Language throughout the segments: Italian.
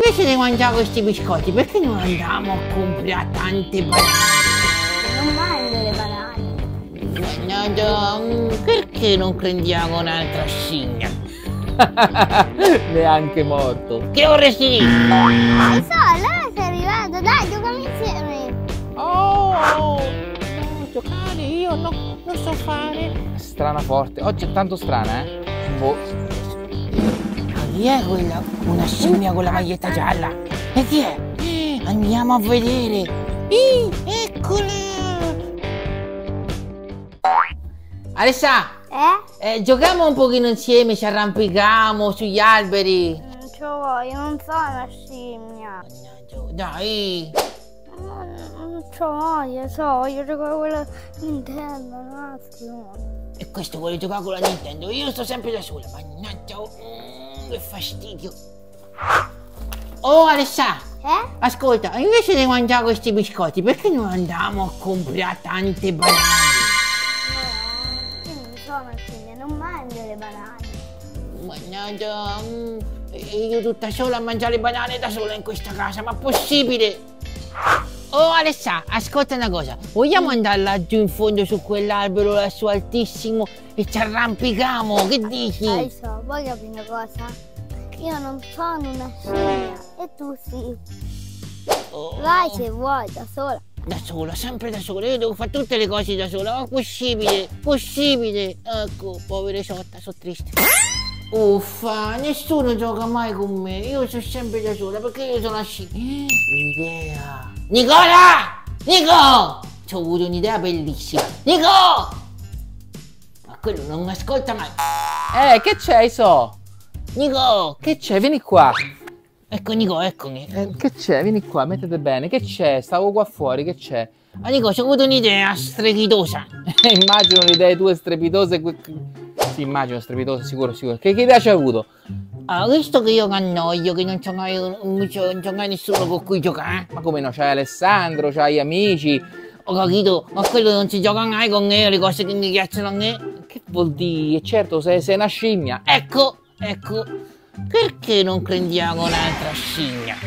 invece di mangiare questi biscotti, perché non andiamo a comprare tante banane? Non mangio le banane. Mannaggia, perché non prendiamo un'altra scimmia? Neanche morto. Che vorresti dire? Non so, allora sei arrivato, dai, giochiamo insieme. Oh, giocare io no, non so fare. Strana forte. Oggi è tanto strana, Boh. Ma chi è quella? Una scimmia con la maglietta gialla? E chi è? Andiamo a vedere. Eccola! Alessà, giochiamo un pochino insieme, ci arrampichiamo sugli alberi. Non ce lo voglio, non sono una scimmia. Dai. Non ce lo voglio giocare con la Nintendo, no. E questo vuole giocare con la Nintendo, io sto sempre da sola. Mannaggia, che fastidio. Oh Alessà, ascolta, invece di mangiare questi biscotti, perché non andiamo a comprare tante banane? Io non sono una scimmia, non mangio le banane. Mannaggia, io tutta sola a mangiare le banane da sola in questa casa, ma possibile? Oh Alessà, ascolta una cosa, vogliamo andare laggiù in fondo su quell'albero lassù altissimo e ci arrampichiamo, che dici? Adesso, vuoi capire una cosa? Io non sono una scimmia e tu sì. Oh, Vai se vuoi, da sola. da sola, sempre da sola, io devo fare tutte le cose da sola, ma possibile, possibile. Ecco, povera Isotta, sono triste. Uffa, nessuno gioca mai con me, io sono sempre da sola perché io sono una scimmia. L'idea. Nicola! Nico! Ci ho avuto un'idea bellissima. Nico! Ma quello non mi ascolta mai. Che c'è, Iso? Nico! Che c'è? Vieni qua. Ecco Nico, eccomi. Che c'è? Vieni qua, mettete bene. Che c'è? Stavo qua fuori, che c'è? Ma Nico, ci ho avuto un'idea strepitosa. Immagino le idee tue strepitose. Sì, immagino strepitose, sicuro, sicuro. Che idea ci hai avuto? Ah, visto che io annoio, che non c'è mai nessuno con cui giocare. Ma come no? C'hai Alessandro, c'hai amici. Ho capito, ma quello non si gioca mai con me, le cose che mi piacciono a me. Che vuol dire? Certo, sei una scimmia. Ecco, perché non prendiamo un'altra scimmia?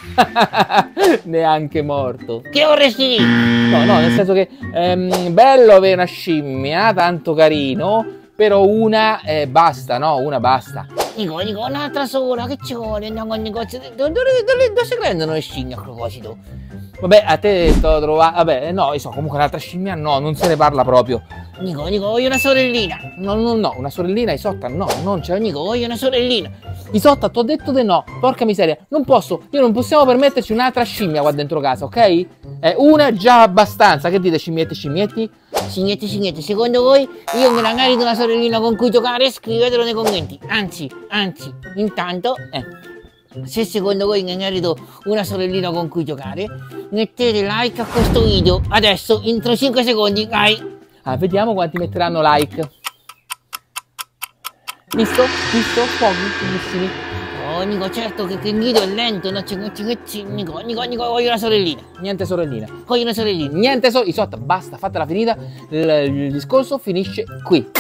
Neanche morto. Che vorresti dire? No, nel senso che bello avere una scimmia, tanto carino, però una basta, no? Una basta. Nico, un'altra sola, che ci vuole? Andiamo al negozio. Dove si prendono le scimmie a proposito? Vabbè, a te sto trovando. Vabbè, no, io so, comunque un'altra scimmia no, non se ne parla proprio. Nico, voglio una sorellina. No, una sorellina Isotta, no, non c'è. Nico, voglio una sorellina. Isotta, t'ho detto di no, porca miseria, non possiamo permetterci un'altra scimmia qua dentro casa, ok? Una è già abbastanza, che dite scimmietti? Scimmiette, secondo voi io me la merito una sorellina con cui giocare? Scrivetelo nei commenti. Anzi, intanto, se secondo voi mi merito una sorellina con cui giocare, mettete like a questo video, adesso, entro 5 secondi, vai! Vediamo quanti metteranno like. Visto? Pochissimi. Oh Nico, certo che il video è lento, no? Nico, voglio una sorellina. Niente sorellina. Voglio una sorellina. Niente Isotta, basta, fatela finita. Il discorso finisce qui.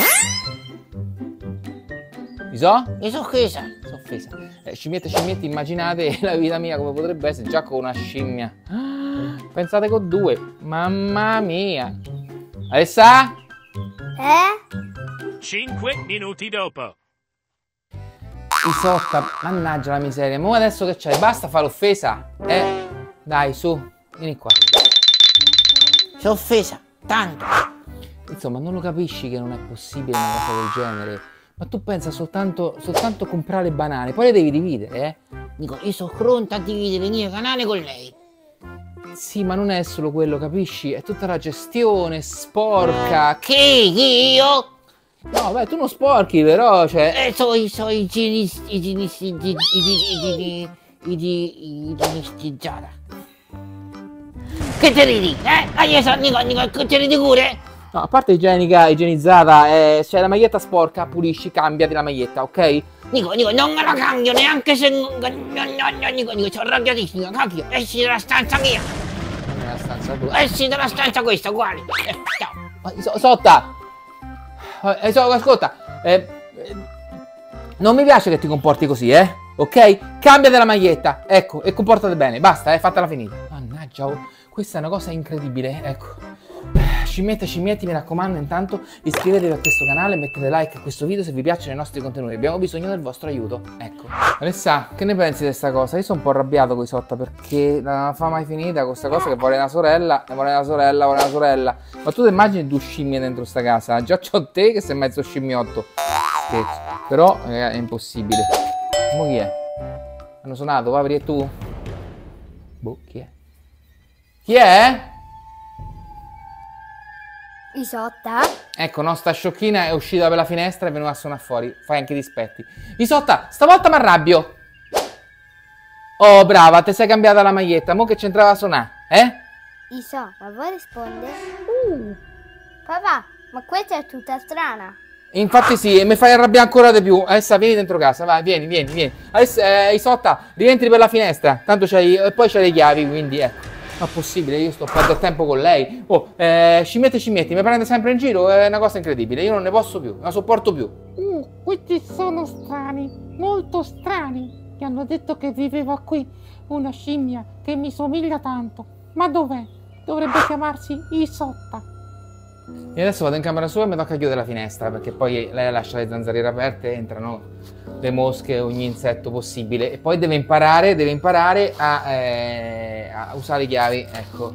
Iso? Mi sono offesa. Scimmiette, immaginate la vita mia come potrebbe essere già con una scimmia. Pensate con due. Mamma mia. Alessà? 5 minuti dopo. Isotta, mannaggia la miseria. Ma adesso che c'hai? Basta fare l'offesa? Dai, su, vieni qua. Sono offesa, tanto. Insomma, non lo capisci che non è possibile una cosa del genere. Ma tu pensa soltanto comprare banane, poi le devi dividere, Dico, io sono pronta a dividere il mio canale con lei. Sì, ma non è solo quello, capisci? È tutta la gestione sporca. Che? Io? No, beh, tu non sporchi, però, cioè... So igienistizzata. Che te ridi? Nico, che te ridi pure? No, a parte igienizzata, c'è la maglietta sporca, pulisci, cambiati la maglietta, ok? Nico, non me la cambio neanche se... Nico, sono arrabbiatissimo, cacchio, esci dalla stanza mia! Nella stanza tua. Esci dalla stanza questa, uguale! Ciao! Isotta! Ascolta, non mi piace che ti comporti così, ok? Cambiate la maglietta, ecco, e comportate bene, basta, fatela finita. Mannaggia, oh, questa è una cosa incredibile, ecco. Scimmietti, mi raccomando, intanto iscrivetevi a questo canale e mettete like a questo video se vi piacciono i nostri contenuti. Abbiamo bisogno del vostro aiuto, ecco. Alessa, che ne pensi di questa cosa? Io sono un po' arrabbiato con Isotta perché non fa mai finita questa cosa che vuole una sorella, vuole una sorella. Ma tu ti immagini due scimmie dentro sta casa? Già c'ho te che sei mezzo scimmiotto. Scherzo. Però è impossibile. Ma chi è? Hanno suonato, Papri e tu? Boh, chi è? Chi è? Isotta? Ecco, no, sta sciocchina è uscita per la finestra e è venuta a suonare fuori. Fai anche i dispetti. Isotta, stavolta mi arrabbio. Oh, brava, ti sei cambiata la maglietta. Mo che c'entrava a suonare, Isotta, vuoi rispondere? Papà, ma questa è tutta strana. Infatti sì, e mi fai arrabbiare ancora di più. Adesso vieni dentro casa, vai, vieni. Adesso, Isotta, rientri per la finestra. Tanto c'hai, e poi c'hai le chiavi, quindi ecco. Ma è possibile, io sto a perdere tempo con lei. Oh, scimmietti, mi prende sempre in giro, è una cosa incredibile. Io non ne posso più, non la sopporto più. Questi sono strani, molto strani. Mi hanno detto che viveva qui una scimmia che mi somiglia tanto. Ma dov'è? Dovrebbe chiamarsi Isotta. E adesso vado in camera sua e mi tocca chiudere la finestra, perché poi lei lascia le zanzariere aperte e entrano le mosche, ogni insetto possibile. E poi deve imparare a usare le chiavi, ecco.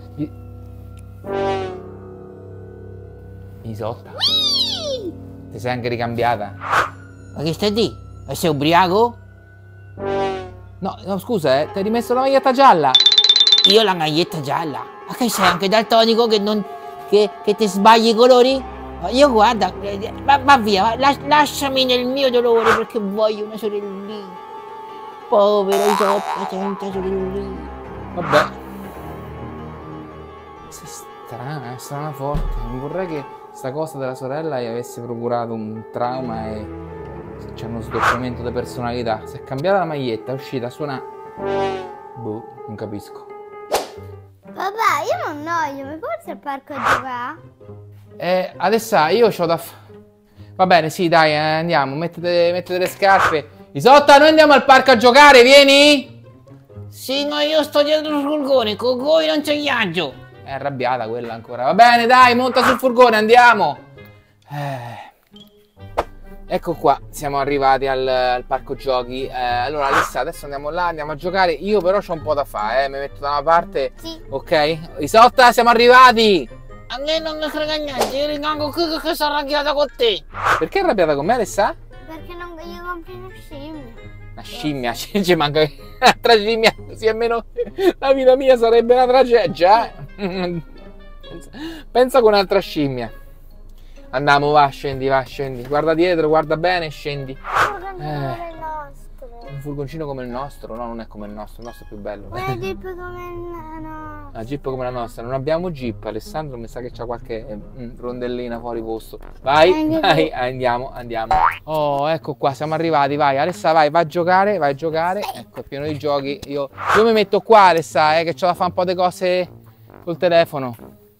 Isotta, ti sei anche ricambiata? Ma che stai di? Ma sei ubriaco? No, scusa, ti hai rimesso la maglietta gialla? Io la maglietta gialla? Ma che sei anche daltonico che ti sbagli i colori? Io guarda, va via, lasciami nel mio dolore perché voglio una sorellina. Povera Isotta, senza sorellina. Vabbè. Sei strana forte. Non vorrei che sta cosa della sorella gli avesse procurato un trauma e c'è uno sdoppiamento di personalità. Si è cambiata la maglietta, è uscita a suonare. Boh, non capisco. Papà, io non noio, mi porti al parco a giocare? Adesso io c'ho da Va bene, sì, dai, andiamo, mettete le scarpe. Isotta, noi andiamo al parco a giocare, vieni? Sì, no, io sto dietro il furgone, con voi non c'è viaggio. È arrabbiata quella ancora. Va bene, dai, monta sul furgone, andiamo. Ecco qua, siamo arrivati al parco giochi. Allora, Alessa, adesso andiamo là, andiamo a giocare. Io però c'ho un po' da fare, mi metto da una parte. Sì. Ok? Isotta, siamo arrivati. A me non mi frega niente, io rimango qui che sono arrabbiata con te. Perché è arrabbiata con me, Alessa? Perché non gli compri una scimmia? Una scimmia, ci manca un'altra scimmia, così almeno la vita mia sarebbe una tragedia. Pensa con un'altra scimmia. Andiamo, va, scendi. Guarda dietro, guarda bene, scendi. Un furgoncino come il nostro? No, non è come il nostro è più bello. Una jeep come la nostra. Una jeep come la nostra, non abbiamo jeep. Alessandro mi sa che c'ha qualche rondellina fuori posto. Vai, andiamo. Oh, ecco qua, siamo arrivati, vai. Alessa, vai a giocare. Ecco, è pieno di giochi. Io mi metto qua, Alessa, che c'ho da fare un po' di cose col telefono.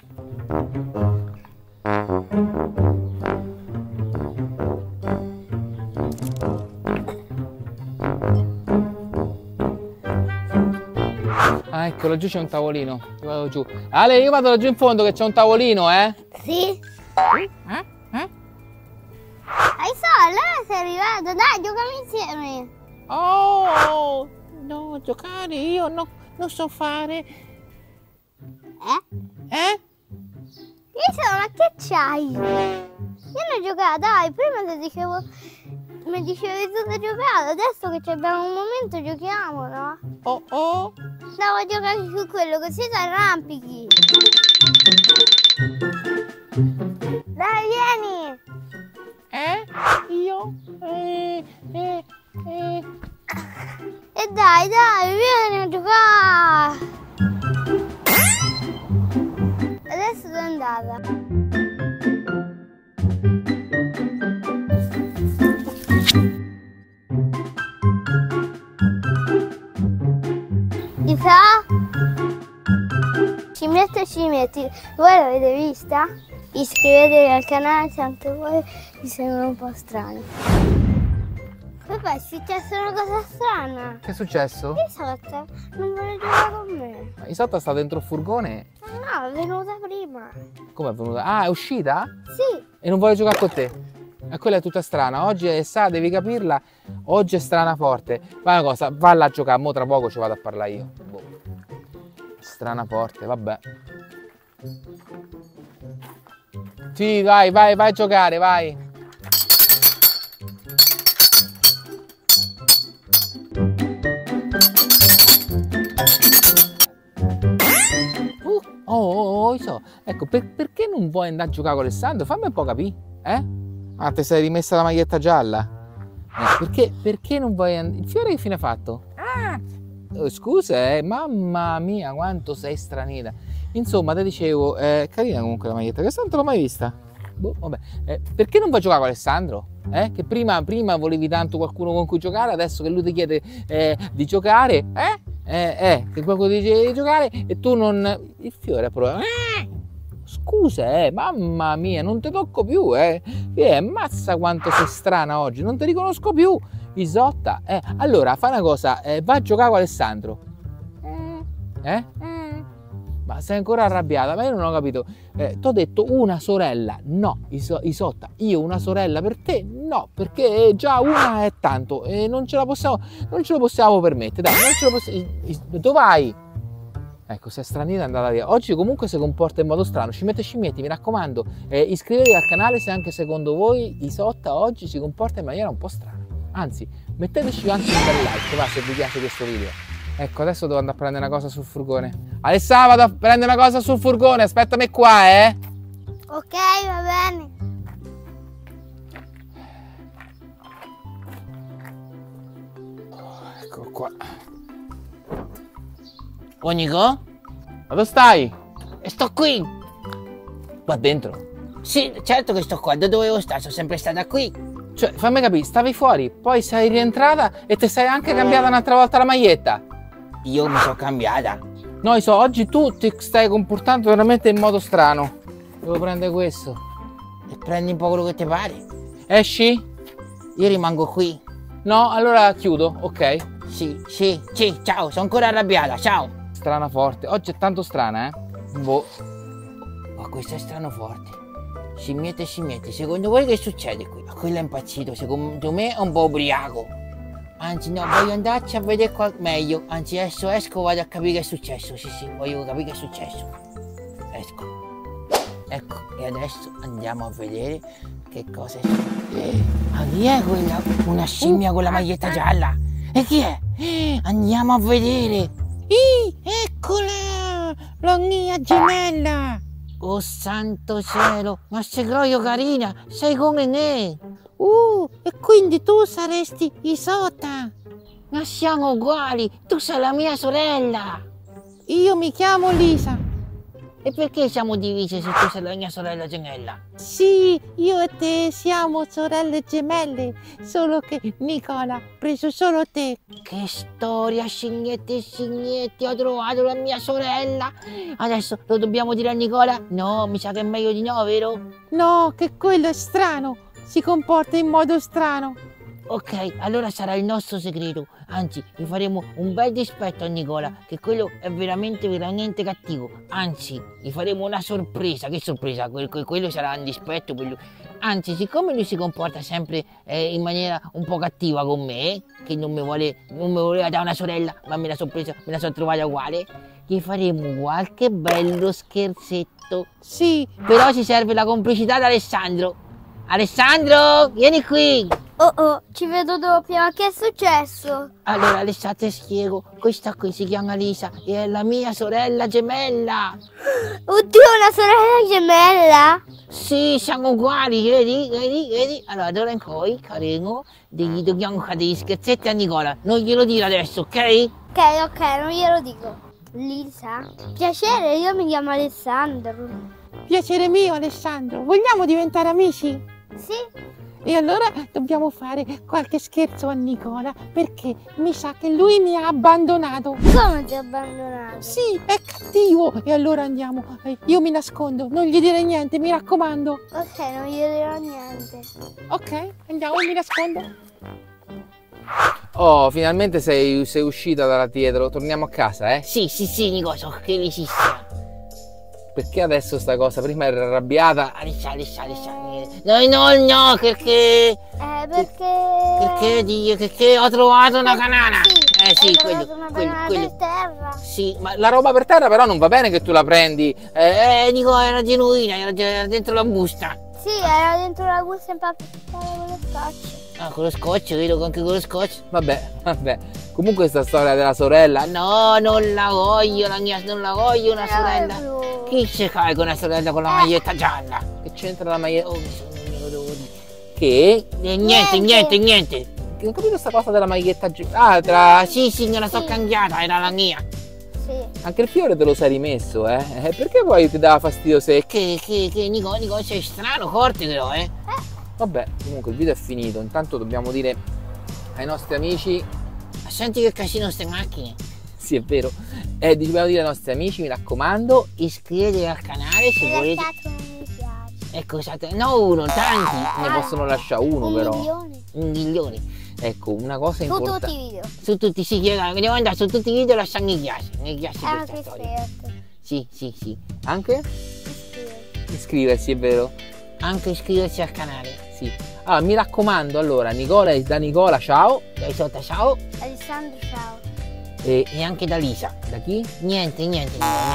Ah, ecco, laggiù c'è un tavolino. Io vado giù. Ale, io vado laggiù in fondo che c'è un tavolino, Sì. Eh? Hai solo, sei arrivato, dai, giochiamo insieme. Oh, no, giocare io non so fare. Eh? Io sono, ma che c'hai? Io non giocato, dai, prima ti dicevo, mi dicevi tu che giocato, adesso che abbiamo un momento giochiamo, no? Oh. Stavo a giocare su quello, così ti arrampichi. Dai, vieni! Io? E dai, vieni a giocare! Adesso dove è andata? Scimmetti, voi l'avete vista? Iscrivetevi al canale se anche voi vi sembrano un po' strani. Papà, è successa una cosa strana. Che è successo? Isotta non vuole giocare con me. Ma Isotta sta dentro il furgone. No, è venuta prima. Come è venuta? Ah, è uscita? Sì. E non vuole giocare con te? E quella è tutta strana. Oggi è devi capirla. Oggi è strana forte. Fai una cosa, valla a giocare. Mo tra poco ci vado a parlare io. Boh. Strana forte, vabbè. Sì, vai a giocare, vai. So. Ecco, perché non vuoi andare a giocare con Alessandro? Fammi un po' capire, eh? Ah, ti sei rimessa la maglietta gialla? Perché non vuoi andare? Il fiore che fine ha fatto? Ah! Scusa, mamma mia, quanto sei stranita. Insomma, te dicevo, carina comunque la maglietta, questa non te l'ho mai vista. Boh, vabbè. Perché non vuoi giocare con Alessandro? Che prima volevi tanto qualcuno con cui giocare, adesso che lui ti chiede di giocare, che qualcuno ti dice di giocare e tu non... Il fiore ha provato... Scusa, mamma mia, non ti tocco più, Ammazza quanto sei strana oggi, non ti riconosco più, Isotta. Allora, fai una cosa, va a giocare con Alessandro. Ma sei ancora arrabbiata? Ma io non ho capito. T'ho detto una sorella. No, Isotta, io una sorella per te? No, perché già una è tanto e non ce lo possiamo permettere. Dai, non ce lo possiamo. Dove vai? Ecco, se è stranita è andata via. Oggi comunque si comporta in modo strano. Scimmetti, mi raccomando, iscrivetevi al canale se anche secondo voi Isotta oggi si comporta in maniera un po' strana. Anzi, metteteci anche un bel like, va, se vi piace questo video. Ecco, adesso devo andare a prendere una cosa sul furgone. Alessandro, vado a prendere una cosa sul furgone, aspettami qua, Ok, va bene. Eccolo qua. Oh, Nico? Ma dove stai? Sto qui. Qua dentro? Sì, certo che sto qua. Da dove devo stare? Sono sempre stata qui. Cioè, fammi capire, stavi fuori, poi sei rientrata e ti sei anche cambiata un'altra volta la maglietta. Io mi sono cambiata. No, oggi tu ti stai comportando veramente in modo strano. Devo prendere questo. E prendi un po' quello che ti pare. Esci? Io rimango qui. No, allora chiudo, ok? Sì, ciao, sono ancora arrabbiata, ciao. Strana forte, oggi è tanto strana, Boh. Ma questo è strano forte. Scimmiette, secondo voi che succede qui? Ma quello è impazzito, secondo me è un po' ubriaco. Anzi no, voglio andarci a vedere meglio. Anzi adesso esco, vado a capire che è successo. Sì, voglio capire che è successo. Esco. Ecco, e adesso andiamo a vedere che cosa è successo. Ma chi è quella? Una scimmia con la maglietta gialla? E chi è? Andiamo a vedere. Eccola! La mia gemella! Oh santo cielo, ma sei proprio carina, sei come me. E quindi tu saresti Isotta? Ma siamo uguali, tu sei la mia sorella. Io mi chiamo Lisa. E perché siamo divise se tu sei la mia sorella gemella? Sì, io e te siamo sorelle gemelle, solo che Nicola ha preso solo te. Che storia, scignetti, ho trovato la mia sorella. Adesso lo dobbiamo dire a Nicola? No, mi sa che è meglio di no, vero? No, che quello è strano, si comporta in modo strano. Ok, allora sarà il nostro segreto. Anzi, gli faremo un bel dispetto a Nicola, che quello è veramente cattivo. Anzi, gli faremo una sorpresa. Che sorpresa? Quello sarà un dispetto per lui. Anzi, siccome lui si comporta sempre in maniera un po' cattiva con me, che non mi voleva dare una sorella, ma me la sono trovata uguale, gli faremo qualche bello scherzetto. Sì, però ci serve la complicità di Alessandro. Alessandro, vieni qui! Oh, ci vedo doppio, ma che è successo? Allora, Alessandro, ti spiego. Questa qui si chiama Lisa e è la mia sorella gemella. Oddio, una sorella gemella? Sì, siamo uguali, vedi? Allora, d'ora in poi, carino, dobbiamo fare degli scherzetti a Nicola. Non glielo dire adesso, ok? Ok, non glielo dico. Lisa? Piacere, io mi chiamo Alessandro. piacere mio Alessandro, vogliamo diventare amici? Sì. E allora dobbiamo fare qualche scherzo a Nicola, perché mi sa che lui mi ha abbandonato. Come ti ha abbandonato? Sì, è cattivo. E allora andiamo, io mi nascondo, non gli dire niente, mi raccomando. Ok, non gli dirò niente. Ok, andiamo, mi nascondo. Oh, finalmente sei uscita da là dietro. Torniamo a casa, eh? Sì, Nico, sono felicissima. Perché adesso sta cosa? Prima eri arrabbiata. Alissa. No, perché... Perché ho trovato una canana. Sì, hai quello. trovato una banana per terra. Sì, Ma la roba per terra però non va bene che tu la prendi. Nico, era genuina, era dentro la busta. Sì, era dentro la busta impappata con lo scotch. Ah, con lo scotch, vedo anche con lo scotch. Vabbè. Comunque sta storia della sorella. No, non la voglio, non la voglio una sorella. Chi ci fai con una sorella con la maglietta gialla? Che c'entra la maglietta? Oh, non me lo devo dire. Che? Niente. Non ho capito sta cosa della maglietta gialla. Sì, me la so cambiata, era la mia. Sì. Anche il fiore te lo sei rimesso, eh? Perché poi ti dava fastidio se... Che Nico, sei strano, forte però, Vabbè, comunque il video è finito. Intanto dobbiamo dire ai nostri amici... Senti che casino ste macchine. Sì, è vero. Dobbiamo dire ai nostri amici, mi raccomando, Iscrivetevi al canale se volete. Lasciate un mi piace. Ecco, no uno, tanti. ne possono lasciare uno Un però. milione. 1.000.000. Ecco, una cosa Su importante. tutti i video. Su tutti, sì, devo andare su tutti i video e lasciare mi piace. Mi piace Anche questa storia. iscriverti. Sì. Anche? Iscriverti. Iscriversi, è vero? Anche iscriversi al canale. Sì. Allora, mi raccomando, allora, da Nicola, ciao. Dai sotto, ciao. Alessandro, ciao. E E anche da Lisa. da chi? Niente, niente.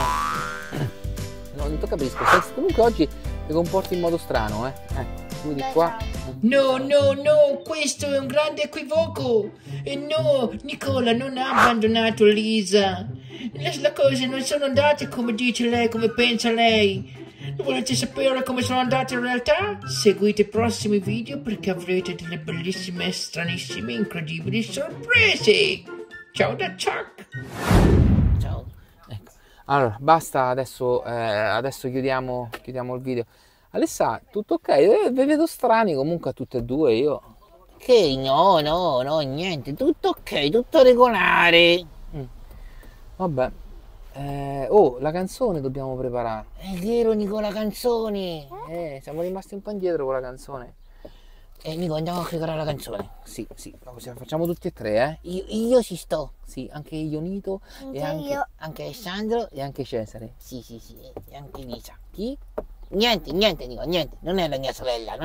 No, non ti capisco. Comunque oggi ti comporti in modo strano, Quindi Dai, qua. ciao. No, questo è un grande equivoco. E no, Nicola non ha abbandonato Lisa. Le cose non sono andate come dice lei, come pensa lei. Volete sapere come sono andate in realtà? Seguite i prossimi video perché avrete delle bellissime, stranissime, incredibili sorprese. Ciao da Chuck. Ciao. Ecco. Allora, basta, adesso chiudiamo il video. Alessa, tutto ok? Vi vedo strani comunque a tutte e due, io. Che no, niente. Tutto ok, tutto regolare. Vabbè. Oh, la canzone dobbiamo preparare. È vero, Nicola, canzone. Siamo rimasti un po' indietro con la canzone. Nico, andiamo a preparare la canzone. Sì, facciamo tutti e tre, Io ci sto. Sì, anche Ionito e Anche io. Anche Alessandro. e anche Cesare. Sì, e anche Lisa. Chi? Niente, Nico, niente. Non è la mia sorella.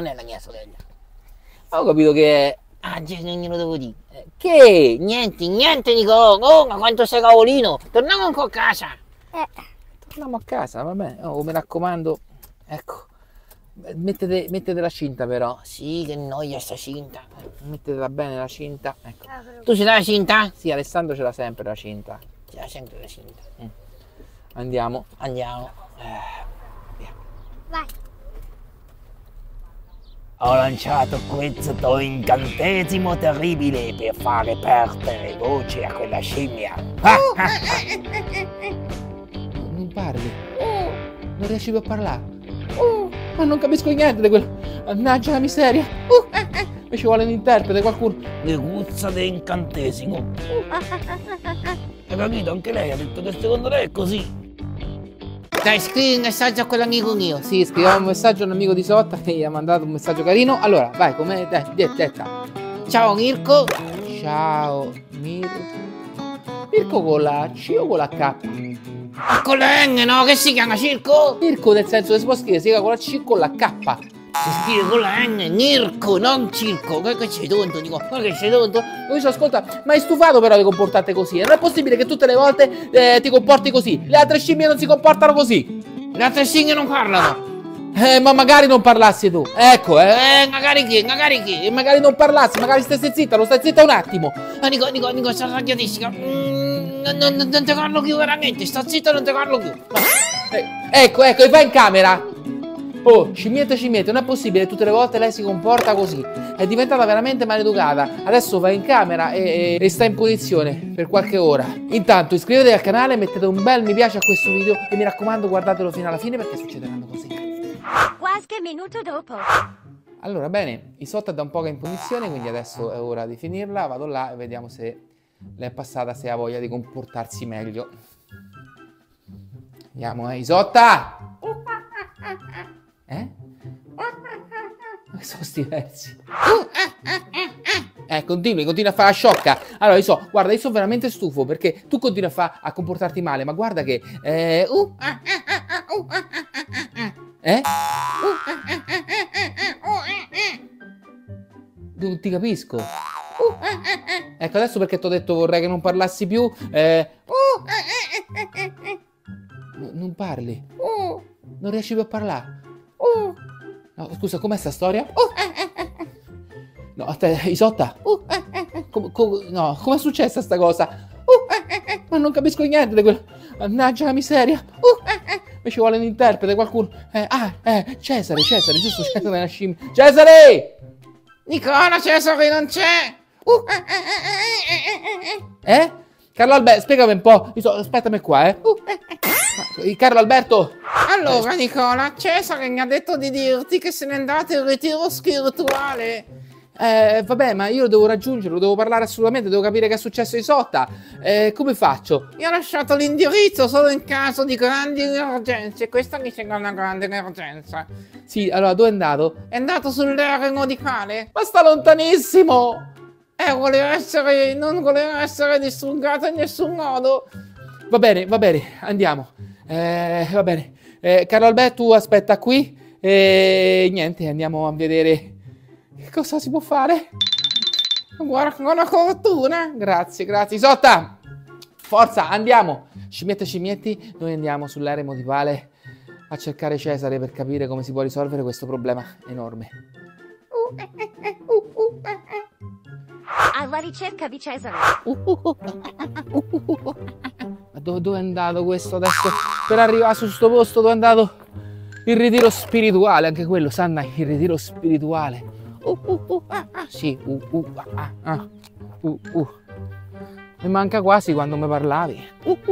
Ho capito che... Ah, non glielo devo dire. Che? Niente, Nico. Oh, ma quanto sei cavolino. Torniamo un po' a casa. Torniamo a casa, va bene. Oh, mi raccomando, ecco. Mettete la cinta però. Sì, che noia sta cinta. Mettetela bene la cinta. Ecco. Tu ce l'hai la cinta? Sì, Alessandro ce l'ha sempre la cinta. Ce l'ha sempre la cinta. Andiamo. Andiamo. Vai. Ho lanciato questo incantesimo terribile per fare perdere voce a quella scimmia. Non parli. Non riesci più a parlare. Ma non capisco niente di quello. Mannaggia la miseria. Mi ci vuole un interprete, qualcuno. Leguzza d'incantesimo. Hai capito? Anche lei ha detto che secondo lei è così. Dai, scrivi un messaggio a quell'amico mio. Sì, scriviamo un messaggio a un amico di Sotta che gli ha mandato un messaggio carino. Allora, vai, com'è? Dai, detta. Ciao Mirko. Ciao, Mirko. Mirko con la C o con la K? Ma con la N, no? Che si chiama Circo? Mirko nel senso che si può scrivere sia con la C o con la K. Si scrive con la N, Nirco, non Circo. Che sei tonto, dico. Ma che sei tonto? Io dico, ascolta, ma hai stufato però di comportarti così. Non è possibile che tutte le volte ti comporti così. Le altre scimmie non si comportano così. Le altre scimmie non parlano. Ma magari non parlassi tu. Ecco, Magari che? E magari non parlassi, magari stessi zitta, non stai zitta un attimo. Nico, sono arrabbiatissima. Non te parlo più veramente. Sto zitto, non te parlo più. Ecco, e vai in camera. Oh, scimmietta, non è possibile, tutte le volte lei si comporta così. È diventata veramente maleducata. Adesso vai in camera e sta in punizione per qualche ora. Intanto iscrivetevi al canale, mettete un bel mi piace a questo video e mi raccomando guardatelo fino alla fine perché succederanno così. Qualche minuto dopo. Allora, bene, Isotta è da un po' che è in punizione, quindi adesso è ora di finirla. Vado là e vediamo se le è passata, se ha voglia di comportarsi meglio. Andiamo, Isotta! Sono sti versi. Continui a fare la sciocca. Allora, guarda, io sono veramente stufo perché tu continui a comportarti male, ma guarda che... Non ti capisco. Ecco, adesso perché ti ho detto vorrei che non parlassi più. Non parli. Non riesci più a parlare. No, scusa, com'è sta storia? No, aspetta, Isotta. No, com'è successa sta cosa? Ma non capisco niente di quello. Mannaggia la miseria. Mi ci vuole un interprete, qualcuno. Cesare, giusto? Cesare è una scimmia. Cesare! Nicola, Cesare non c'è! Carlo Alberto, spiegami un po'. Aspettami qua, Carlo Alberto! Allora, Nicola, Cesare mi ha detto di dirti che se n'è andato in ritiro spirituale. Vabbè, ma io lo devo raggiungere, lo devo parlare assolutamente, devo capire che è successo a Isotta. Come faccio? Io ho lasciato l'indirizzo solo in caso di grandi emergenze. Questa mi sembra una grande emergenza. Sì, allora, dove è andato? È andato sull'eremo di Cale. Ma sta lontanissimo! Non voleva essere distruggato in nessun modo. Va bene, andiamo. Va bene. Carlo Alberto, tu aspetta qui. Niente, andiamo a vedere che cosa si può fare. Buona fortuna. Grazie. Isotta, forza, andiamo. Scimmiette, noi andiamo sull'eremo di Pale a cercare Cesare per capire come si può risolvere questo problema enorme. Alla ricerca di Cesare. Ma dove è andato questo adesso? Per arrivare su sto posto dove è andato? Il ritiro spirituale, anche quello, Sanna, il ritiro spirituale. Sì, Mi manca quasi quando mi parlavi.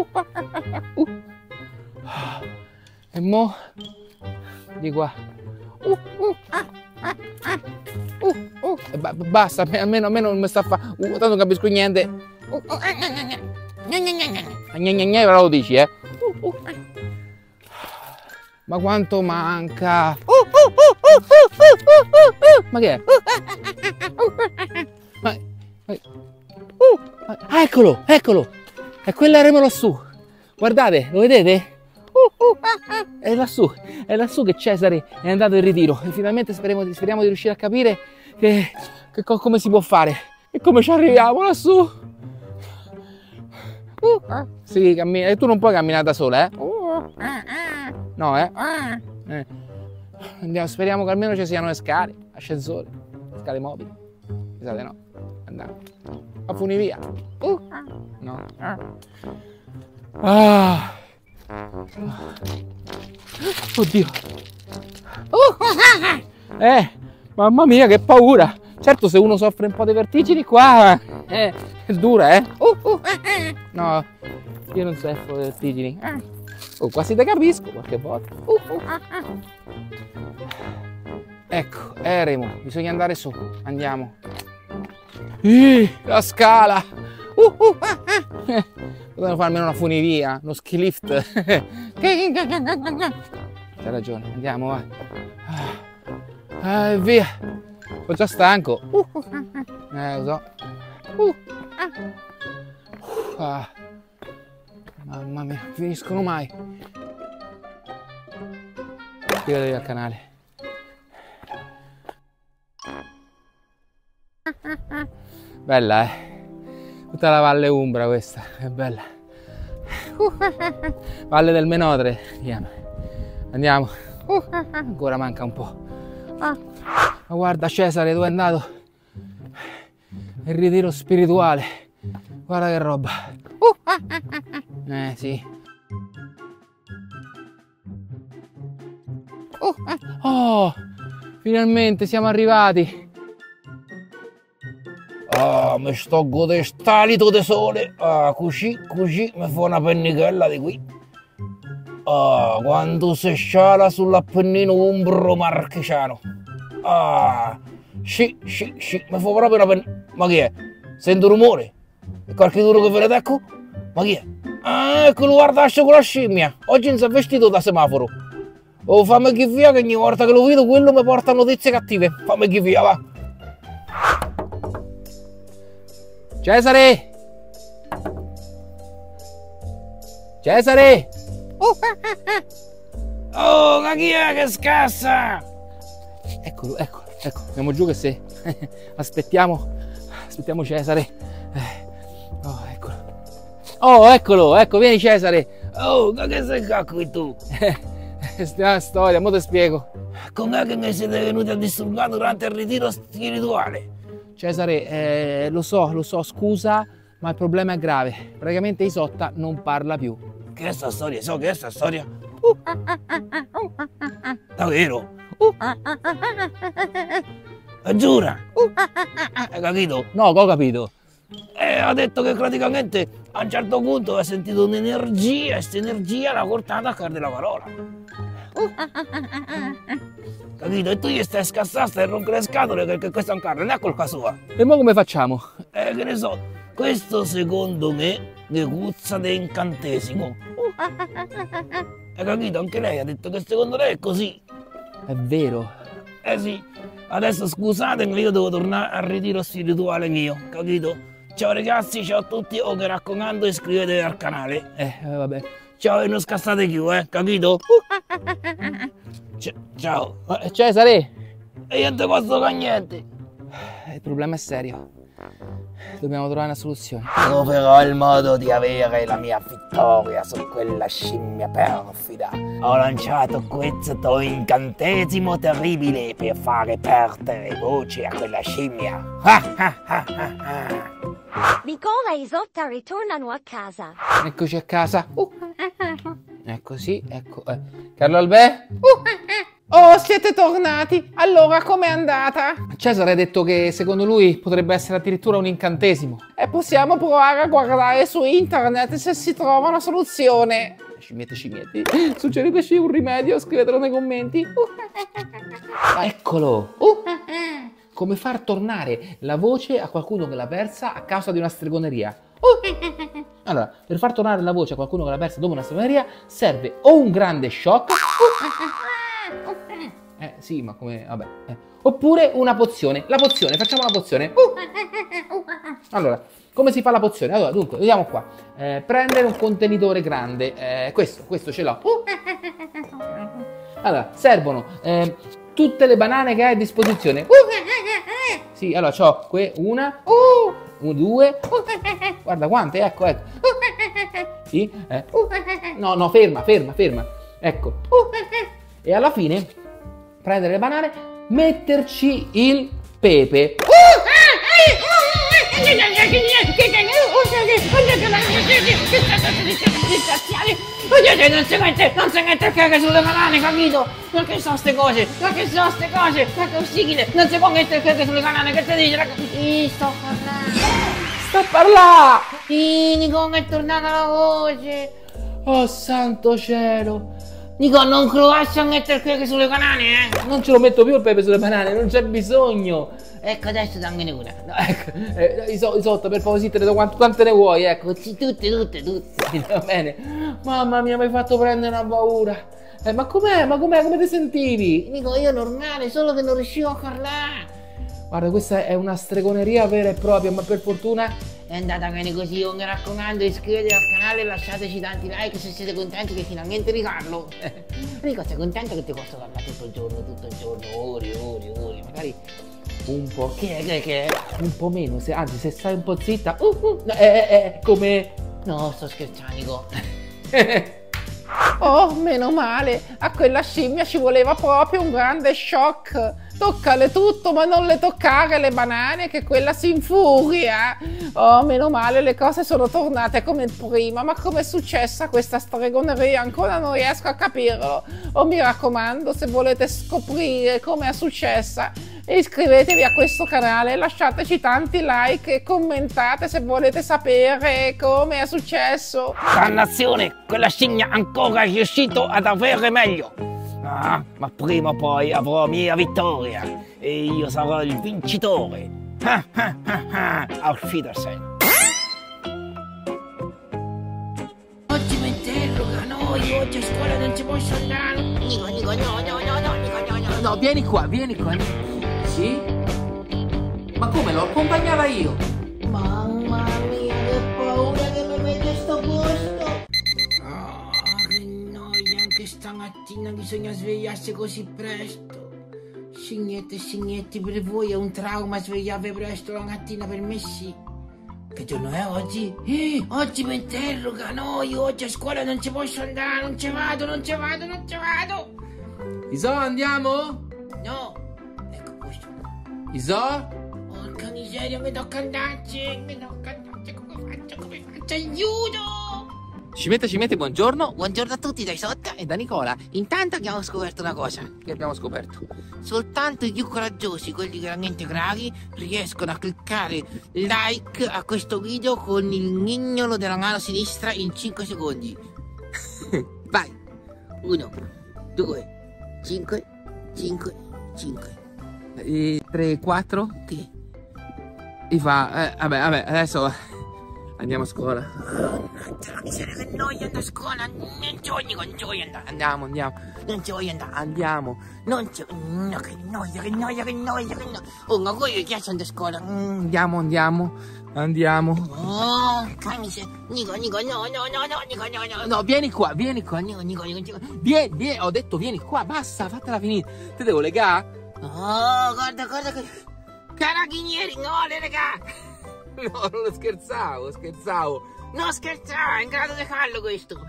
E mo? Di qua. Basta, almeno non mi sta a fare. Tanto non capisco niente. Però lo dici, Ma quanto manca? Ma che è? Eccolo! È quell'eremo lassù. Guardate, lo vedete? È lassù che Cesare è andato in ritiro e finalmente speriamo di riuscire a capire come si può fare e come ci arriviamo lassù. Sì, cammina. E tu non puoi camminare da sola, No, Andiamo, speriamo che almeno ci siano le scale, ascensori, scale mobili. Scusate, no. Andiamo. A funivia. No. Oddio. Mamma mia, che paura. Certo, se uno soffre un po' di vertigini qua, è dura, No, io non soffro di vertigini. Quasi te capisco qualche volta. Ecco, eremo, bisogna andare su. Andiamo. La scala. Dobbiamo fare almeno una funivia, uno ski lift. C'hai ragione, andiamo, vai. Via. Sono già stanco. Lo so. Mamma mia, non finiscono mai. Iscrivetevi al canale. Bella, Tutta la Valle Umbra questa, è bella. Valle del Menodre, andiamo. Ancora manca un po'. Ma guarda Cesare, dove è andato? Il ritiro spirituale. Guarda che roba. Sì. Oh, finalmente siamo arrivati. Mi sto godendo st'alito di sole. Così mi fa una pennichella di qui. Quando si sciala sull'Appennino umbro marchigiano. Sì, mi fa proprio una pennichella. Ma chi è? Sento rumore? E qualche duro che vedete, ecco? Ma chi è? Eccolo, guardasci con la scimmia. Oggi non si è vestito da semaforo. Fammi chi via che ogni volta che lo vedo quello mi porta notizie cattive. Fammi chi via, va. Cesare! Cesare! Oh, ma chi è che scassa? Eccolo. Andiamo giù che se... Aspettiamo Cesare. Eccolo, ecco, vieni Cesare. Oh, ma che sei qua qui tu? Questa storia, mo te spiego. Com'è che mi siete venuti a disturbare durante il ritiro spirituale? Cesare, lo so, scusa, ma il problema è grave. Praticamente Isotta non parla più. Che è sta storia? So che è sta storia? Davvero? Giura? Hai capito? No, che ho capito. Ha detto che praticamente a un certo punto ha sentito un'energia e questa energia l'ha portata a casa della parola. Capito? E tu gli stai scassando, stai a rompere le scatole perché questo è un carro, non è colpa sua. E mo come facciamo? Che ne so, questo secondo me ne puzza di incantesimo. Hai capito? Anche lei ha detto che secondo lei è così. È vero. Sì, adesso scusatemi, io devo tornare al ritiro spirituale mio, capito? Ciao ragazzi, ciao a tutti, mi raccomando iscrivetevi al canale. Vabbè. Ciao e non scassate più, capito? Ciao. Cesare! E io non ti posso fare niente. Il problema è serio. Dobbiamo trovare una soluzione. Troverò il modo di avere la mia vittoria su quella scimmia perfida. Ho lanciato questo incantesimo terribile per fare perdere voce a quella scimmia. Nicola e Isotta ritornano a casa. Eccoci a casa. Ecco sì, ecco. Carlo Albè? Oh, siete tornati. Allora, com'è andata? Cesare ha detto che secondo lui potrebbe essere addirittura un incantesimo. E possiamo provare a guardare su internet se si trova una soluzione. Scimmiette. Suggeriteci un rimedio, scrivetelo nei commenti. Eccolo. Come far tornare la voce a qualcuno che l'ha persa a causa di una stregoneria. Allora, per far tornare la voce a qualcuno che l'ha persa dopo una stregoneria serve o un grande shock. Sì, ma come... vabbè. Oppure una pozione. La pozione, facciamo la pozione. Allora, come si fa la pozione? Allora, dunque, vediamo qua. Prendere un contenitore grande. Questo ce l'ho. Allora, servono tutte le banane che hai a disposizione. Sì, allora c'ho una, due, guarda quante, ecco. Sì, no, ferma. Ecco. E alla fine prendere le banane, metterci il pepe. Non si mette il cacca sulle banane, capito? Ma che sono ste cose? Ma che è possibile? Non si può mettere il cacca sulle banane, che ti dice, ragazzi? Sto parlando! Nico, è tornata la voce. Oh santo cielo! Nico, non provassi a mettere il cacca sulle banane, Non ce lo metto più il pepe sulle banane, non c'è bisogno! Ecco, adesso dammene una. No, ecco, Isotta, per favore, te ne do quante ne vuoi, ecco. Sì, tutte. Va bene. Mamma mia, mi hai fatto prendere una paura. Ma com'è? Come ti sentivi? Dico, io normale, solo che non riuscivo a parlare. Guarda, questa è una stregoneria vera e propria, ma per fortuna è andata bene così. Mi raccomando, iscrivetevi al canale e lasciateci tanti like se siete contenti che finalmente riparlo. Dico, sei contento che ti posso parlare tutto il giorno, ore, magari un po'. Che è? Un po' meno, anzi se stai un po' zitta, come... No, sto scherzando, Nico. Oh, meno male, a quella scimmia ci voleva proprio un grande shock. Toccale tutto, ma non le toccare le banane, che quella si infuria. Oh, meno male, le cose sono tornate come prima. Ma com'è successa questa stregoneria? Ancora non riesco a capirlo. Oh, mi raccomando, se volete scoprire come è successa, iscrivetevi a questo canale, lasciateci tanti like e commentate se volete sapere come è successo. Dannazione, quella scimmia ancora è riuscito ad avere meglio. Ma prima o poi avrò mia vittoria e io sarò il vincitore. Auf Wiedersehen. Oggi mi interroga, oggi a scuola non ci posso andare. Nico, no, vieni qua. Sì? Ma come l'ho accompagnata io? Mamma stamattina bisogna svegliarsi così presto. Signetti e signetti, per voi è un trauma svegliarvi presto la mattina, per me sì. Che giorno è oggi? Oggi mi interroga, no, io oggi a scuola non ci posso andare, non ci vado. Iso, andiamo? No, ecco questo. Iso? Porca miseria, mi tocca andarci, come faccio, aiuto! Scimmiette, buongiorno. Buongiorno a tutti dai sotto. E da Nicola. Intanto abbiamo scoperto una cosa. Che abbiamo scoperto? Soltanto i più coraggiosi, quelli veramente bravi, riescono a cliccare like a questo video con il mignolo della mano sinistra in 5 secondi. Vai. 1, 2, 5, 3, 4. Che? E fa... vabbè, adesso... Andiamo a scuola. Mannaggia la miseria, che noia andare a scuola. Non ci voglio andare. Andiamo. Non ci voglio andare. Andiamo. Non ci... No, che noia. Oh, ma voi che piace andare a scuola? Andiamo. Oh, camice. Nico, no. No, vieni qua. Vieni, ho detto vieni qua, basta, fatela finire. Te devo legare? Oh, guarda che... Carabinieri, no, le regà. No, non scherzavo. No, scherzavo, è in grado di farlo questo.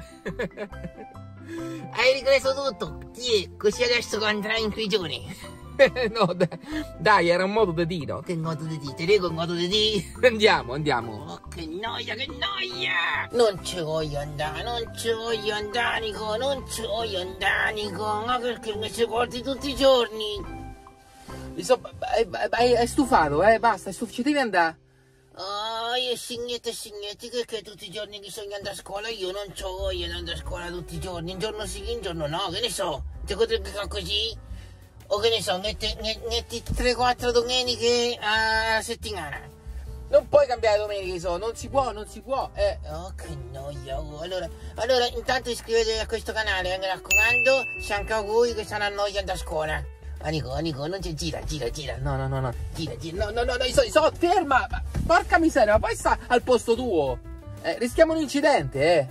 Hai ripreso tutto. Tiè, così adesso andrai in prigione. No, dai, era un modo di dire, no? Che modo di dire? Ti dico un modo di dire. Andiamo. Oh, che noia. Non ci voglio andare, Nico. Ma perché mi ci porti tutti i giorni? È stufato, basta, ci devi andare. Oh, io signetti, che tutti i giorni bisogna andare a scuola, io non c'ho voglia di andare a scuola tutti i giorni, un giorno sì, un giorno no, che ne so, ti potrebbe fare così? O che ne so, metti 3-4 domeniche a settimana. Non puoi cambiare domenica, non si può. Oh, che noia, oh. Allora, intanto iscrivetevi a questo canale, mi raccomando, se anche a voi che stanno a noia andare a scuola. Nico, non c'è, gira. No. Gira. No, ferma! Porca miseria, ma poi sta al posto tuo. Rischiamo un incidente,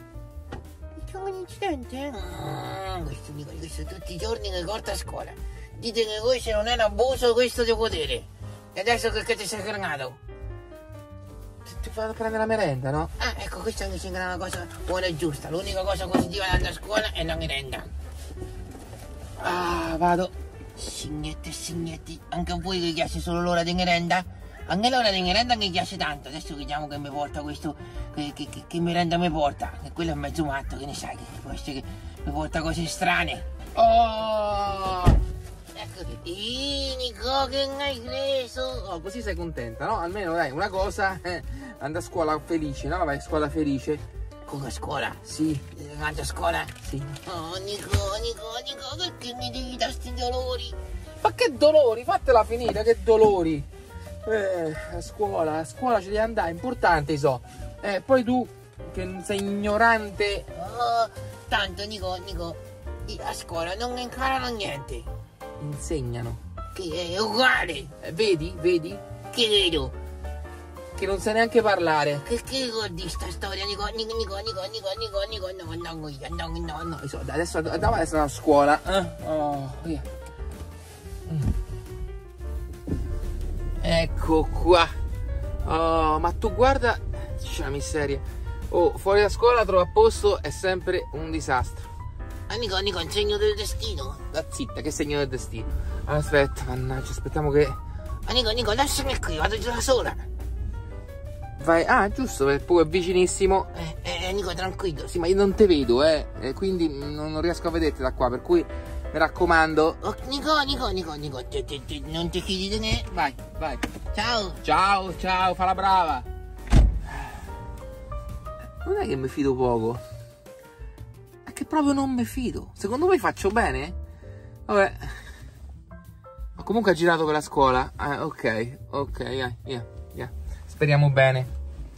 Questo tutti i giorni che porta a scuola. Ditemi voi se non è un abuso questo di potere. E adesso che ti sei fermato? Ti vado a prendere la merenda, no? Ah, ecco, questa mi sembra una cosa buona e giusta. L'unica cosa positiva di andare a scuola è la merenda. Ah, vado. Signetti, anche a voi vi piace solo l'ora di merenda? Anche l'ora di merenda mi piace tanto. Adesso vediamo che mi porta questo, che merenda mi porta. Che quello è mezzo matto, che ne sai, che può essere che mi porta cose strane. Oh! Ecco, Nico, che ne hai preso? Oh, così sei contenta, no? Almeno dai, una cosa, andare a scuola felice, no? Vai a scuola felice. Come a scuola? Sì. Vado a scuola? Sì. Oh, Nico, perché mi devi dare sti dolori? Ma che dolori? Fatela finita, che dolori? A scuola ci devi andare, è importante, poi tu, che sei ignorante. Oh, tanto, Nico, a scuola non imparano niente. Insegnano. Che è uguale. Vedi? Che vedo? Che non sai neanche parlare. Che ricordi sta storia, Nico? No. Adesso andiamo a scuola. Via. Ecco qua. Oh, ma tu guarda. C'è la miseria. Oh, fuori da scuola trovo a posto è sempre un disastro. Nico, un segno del destino? Da zitta, che segno del destino? Aspetta, mannaggia, aspettiamo che... Nico, lasciami qui, vado giù da sola. Vai, giusto, perché poi è vicinissimo. Nico, tranquillo. Sì, ma io non te vedo, quindi non riesco a vederti da qua, per cui mi raccomando. Oh, Nico, non ti fidi di me? Vai. Ciao, fa la brava. Non è che mi fido poco. È che proprio non mi fido. Secondo voi faccio bene? Vabbè. Ma comunque ha girato per la scuola. Ok, via. Speriamo bene.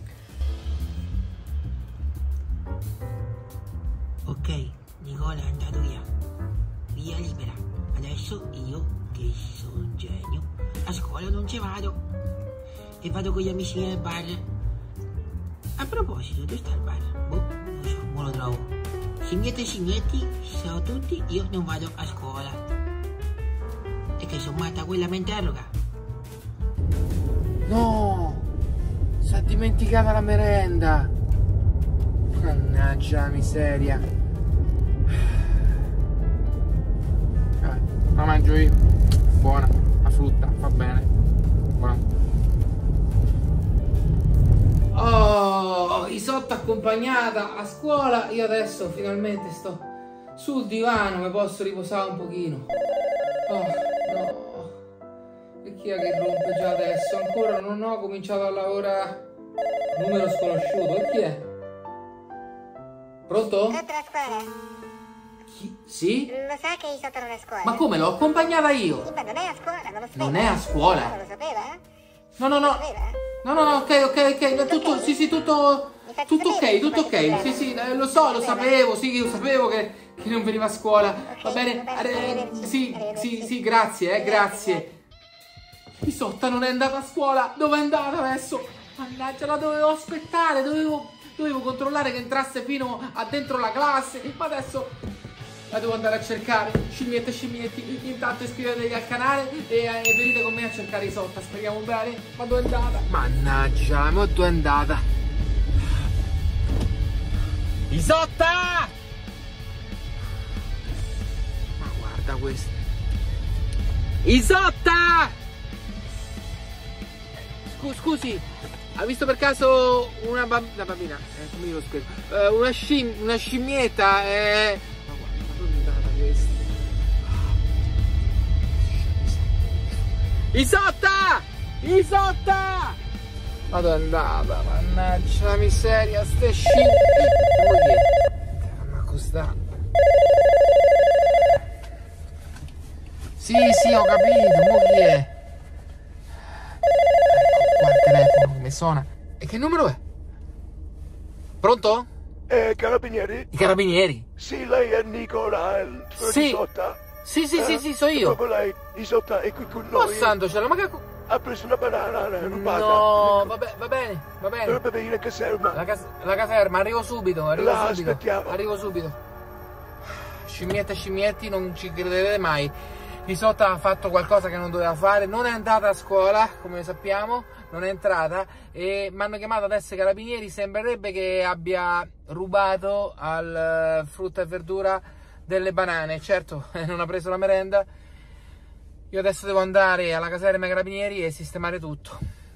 Ok, Nicola è andato via libera. Adesso io, che sono un genio, a scuola non ci vado e vado con gli amici nel bar. A proposito, dove sta il bar? Boh, non so, mo lo trovo. Signetti e signetti, ciao a tutti, io non vado a scuola. E che sono matta quella mi interroga. No! Si è dimenticata la merenda! Mannaggia la miseria! La mangio io. Buona, la frutta, va bene. Buona. Oh, Isotta accompagnata a scuola. Io adesso finalmente sto sul divano, mi posso riposare un pochino. Oh, no. E chi è che rompe già adesso? Ancora non ho cominciato a lavorare. Numero sconosciuto, e chi è? Pronto? Tutto a scuola? Chi? Sì? Lo sa che Isotta non è a scuola? Ma come? L'ho accompagnata io! Sì, ma non è a scuola, non lo sapeva. Non è a scuola? Non lo sapeva? No, no, no. No, ok. Tutto, sì, tutto ok. Sì, lo sapevo, che non veniva a scuola. Va bene? Sì, grazie. Isotta non è andata a scuola. Dove è andata adesso? Mannaggia, la dovevo aspettare, dovevo controllare che entrasse fino a dentro la classe. Ma adesso la devo andare a cercare. Scimmiette, intanto iscrivetevi al canale e venite con me a cercare Isotta. Speriamo bene. Ma dove è andata? Mannaggia, ma dove è andata? Isotta! Ma guarda questo. Isotta! Scusi, ha visto per caso una bambina? Come io lo spiego? Una scimmietta? Ma guarda, ma dove è andata questa? Isotta! Ma dove è andata? Mannaggia la miseria, ste scimmie! Ma costa? Sì, ho capito, mo chi è? Qua il telefono che mi suona. E che numero è? Pronto? Carabinieri? I carabinieri? Sì, lei è Nicola, Sì. Isotta? Sì, so io. Proprio lei, Isotta è qui con noi. Oh santo cielo, ma che... Ha preso una banana rubata. No, va bene. Dovrebbe venire in caserma. La caserma, arrivo subito. Aspettiamo. Arrivo subito. Scimmietti, non ci crederete mai. Isotta ha fatto qualcosa che non doveva fare, non è andata a scuola, come sappiamo, non è entrata e mi hanno chiamato adesso i carabinieri, sembrerebbe che abbia rubato al frutta e verdura delle banane, certo, non ha preso la merenda. Io adesso devo andare alla caserma dei carabinieri e sistemare tutto.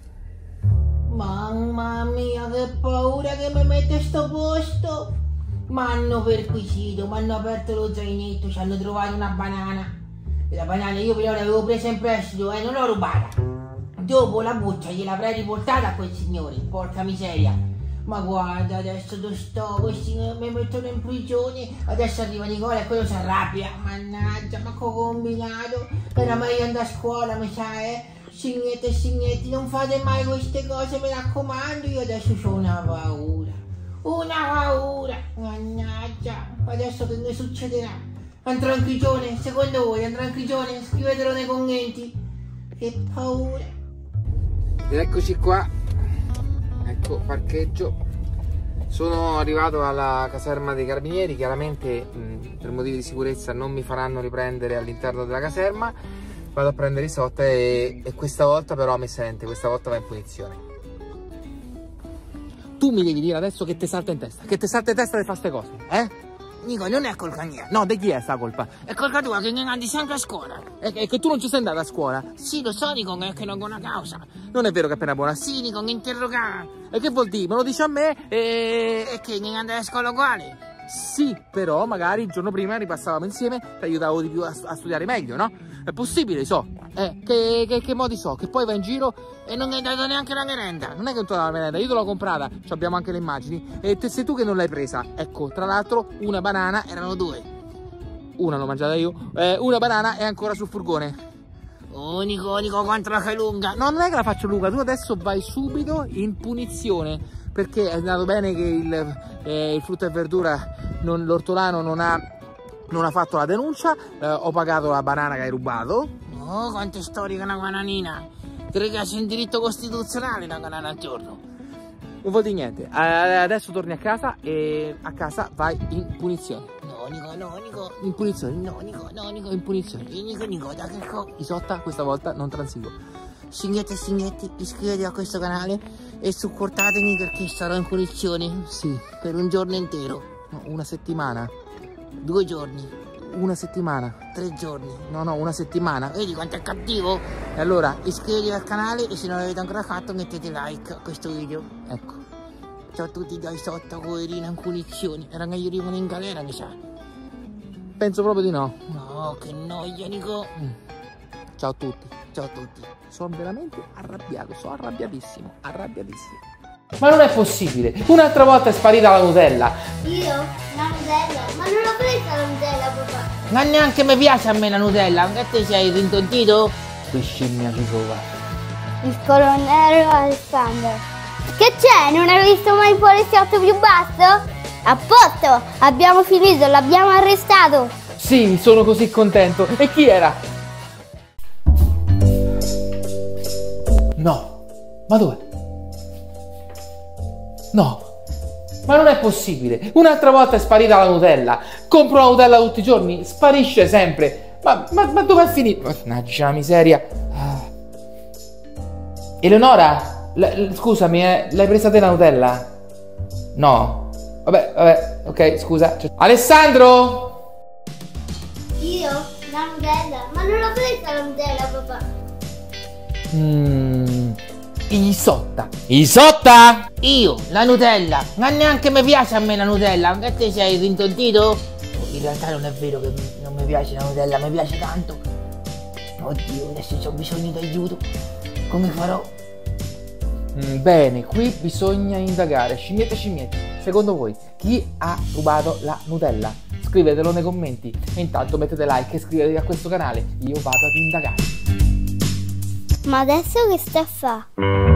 Mamma mia, che paura che mi mette sto posto! M'hanno perquisito, m'hanno aperto lo zainetto, ci hanno trovato una banana. E la banana io però l'avevo presa in prestito e non l'ho rubata. Dopo la buccia gliel'avrei riportata a quel signore, porca miseria. Ma guarda adesso dove sto, questi mi mettono in prigione, adesso arriva Nicola e quello si arrabbia. Mannaggia, ma che ho combinato? Era meglio andare a scuola, mi sa, Signetti, non fate mai queste cose, mi raccomando, io adesso ho una paura, mannaggia, adesso che mi succederà? Andrò in prigione, secondo voi andrò in prigione? Scrivetelo nei commenti. Che paura. Ed eccoci qua. Ecco, parcheggio. Sono arrivato alla caserma dei carabinieri. Chiaramente per motivi di sicurezza non mi faranno riprendere all'interno della caserma. Vado a prendere Isotta e questa volta però mi sente, questa volta va in punizione. Tu mi devi dire adesso che ti salta in testa, di fare queste cose, Nico, non è colpa mia. No, di chi è sta colpa? È colpa tua che non andi sempre a scuola. E che tu non ci sei andata a scuola? Sì, lo so, Nico, è che non ho una causa. Non è vero che è appena buona? Sì, Nico, mi interrogare. E che vuol dire? Me lo dici a me E che non andai a scuola uguale? Sì, però magari il giorno prima ripassavamo insieme, ti aiutavo di più a studiare meglio, no? È possibile, so. Che modi so? Che poi vai in giro e non hai dato neanche la merenda. Non è che non ti ho dato la merenda, io te l'ho comprata, abbiamo anche le immagini. E sei tu che non l'hai presa. Ecco, tra l'altro una banana, erano due. Una l'ho mangiata io, una banana è ancora sul furgone. Oh Nico, quanto la fai lunga? No, non è che la faccio lunga, tu adesso vai subito in punizione. Perché è andato bene che il frutta e verdura, l'ortolano non ha fatto la denuncia, ho pagato la banana che hai rubato. Oh, quanto è storica una bananina. Credo che sia un diritto costituzionale una banana al giorno. Non vuol dire niente. Adesso torni a casa e a casa vai in punizione. No, Nico. In punizione. No, Nico, in punizione. Nico, da che co... Isotta, questa volta non transigo. Signetti e signetti, iscrivetevi a questo canale e supportatemi perché sarò in punizione. Sì. Per un giorno intero. No, una settimana. 2 giorni. Una settimana. 3 giorni. No, una settimana. Vedi quanto è cattivo? E allora, Iscrivetevi al canale e se non l'avete ancora fatto mettete like a questo video. ecco. Ciao a tutti da Isotta, poverina in punizione. Raga, io rimango in galera, mi sa. Penso proprio di no. No, che noia, Nico. Ciao a tutti. Ciao a tutti. Sono veramente arrabbiato, sono arrabbiatissimo. Ma non è possibile. Un'altra volta è sparita la Nutella. Io? La Nutella? Ma non l'ho presa la Nutella, papà. Ma neanche mi piace a me la Nutella. Anche a te sei rintontito? Che scimmia cicova. Il colonnello Alexander. Che c'è? Non hai visto mai il poliziotto più basso? A posto! Abbiamo finito, l'abbiamo arrestato! Sì, sono così contento. E chi era? No. Ma dov'è? No. Ma non è possibile. Un'altra volta è sparita la Nutella. Compro la Nutella tutti i giorni. Sparisce sempre. Ma dov'è finito? Mannaggia la miseria. Eleonora? Scusami, l'hai presa te la Nutella? No. Vabbè, ok, scusa. Alessandro? Io? La Nutella? Ma non l'ho presa la Nutella, papà. Isotta? Io, la Nutella. Ma neanche mi piace a me la Nutella. Anche a te sei rintontito? In realtà non è vero che non mi piace la Nutella, mi piace tanto. Oddio, adesso ho bisogno di aiuto. Come farò? Bene, qui bisogna indagare. Scimmiette, secondo voi chi ha rubato la Nutella? Scrivetelo nei commenti e intanto mettete like e iscrivetevi a questo canale. Io vado ad indagare. Ma adesso che sta a fa?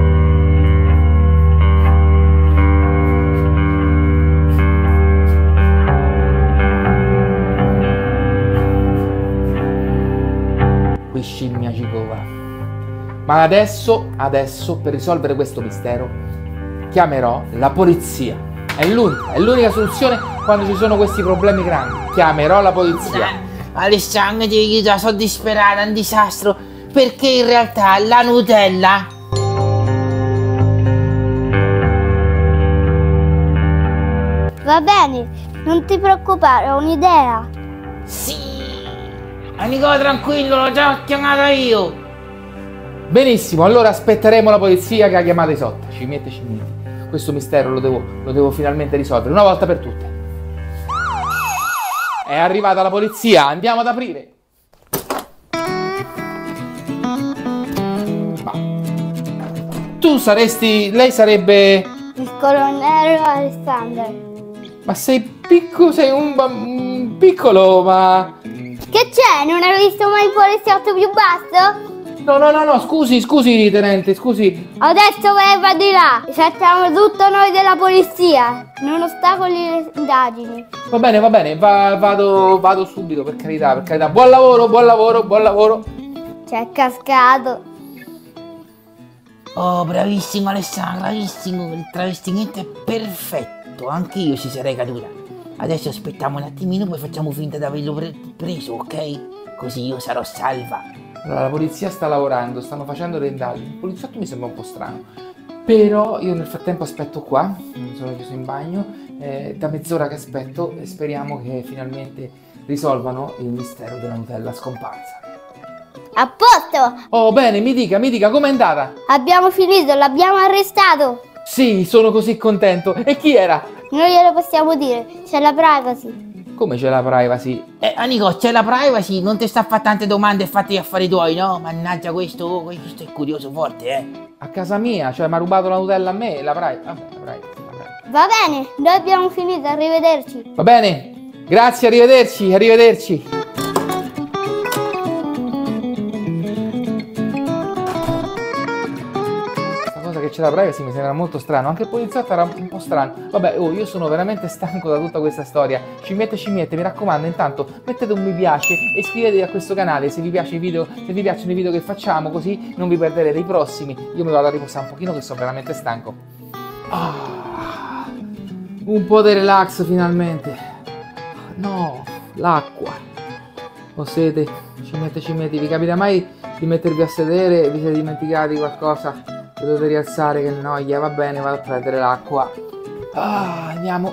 Qui scimmia cicova. Ma adesso, per risolvere questo mistero, chiamerò la polizia. È l'unica soluzione quando ci sono questi problemi grandi. Chiamerò la polizia. Alessandro, ti aiuta, sono disperata, è un disastro. Perché in realtà la Nutella... Va bene, non ti preoccupare, ho un'idea. Sì! Nico, tranquillo, l'ho già chiamata io. Benissimo, allora aspetteremo la polizia che ha chiamato Isotta. Scimmiette. Questo mistero lo devo finalmente risolvere, una volta per tutte. È arrivata la polizia, andiamo ad aprire. Ma lei sarebbe... Il colonnello Alexander. Ma sei piccolo, sei un piccolo, ma... Che c'è? Non hai visto mai il poliziotto più basso? No, scusi, tenente, scusi. Adesso va di là, facciamo tutto noi della polizia. Non ostacoli le indagini. Va bene, vado subito, per carità. Buon lavoro. C'è cascato. Oh, bravissimo Alessandro, bravissimo. Il travestimento è perfetto. Anche io ci sarei caduta. Adesso aspettiamo un attimino, poi facciamo finta di averlo preso, ok? Così io sarò salva. Allora, la polizia sta lavorando, stanno facendo le indagini. Il poliziotto mi sembra un po' strano. Però io nel frattempo aspetto qua, sono chiuso in bagno, da mezz'ora che aspetto e speriamo che finalmente risolvano il mistero della Nutella scomparsa. A posto! Oh, bene, mi dica, com'è andata? Abbiamo finito, l'abbiamo arrestato. Sì, sono così contento. E chi era? Non glielo possiamo dire, c'è la privacy. Come c'è la privacy? Amico, c'è la privacy, non ti sta a fare tante domande e fatti gli affari tuoi, no? Mannaggia, questo è curioso forte, A casa mia, cioè mi ha rubato la Nutella a me, la privacy. Vabbè, la privacy. Va bene, noi abbiamo finito, arrivederci. Va bene, grazie, arrivederci. Che c'è la privacy mi sembra molto strano, anche il poliziotto era un po' strano. Vabbè, io sono veramente stanco da tutta questa storia. Scimmiette, mi raccomando, intanto mettete un mi piace e iscrivetevi a questo canale se vi piace i video, se vi piacciono i video che facciamo, così non vi perderete i prossimi. Io mi vado a riposare un pochino che sono veramente stanco. Un po' di relax finalmente. No, l'acqua. Ho sete. Cimetti. Vi capita mai di mettervi a sedere e vi siete dimenticati qualcosa? Che dovete rialzare, che noia. Va bene, vado a prendere l'acqua. Andiamo.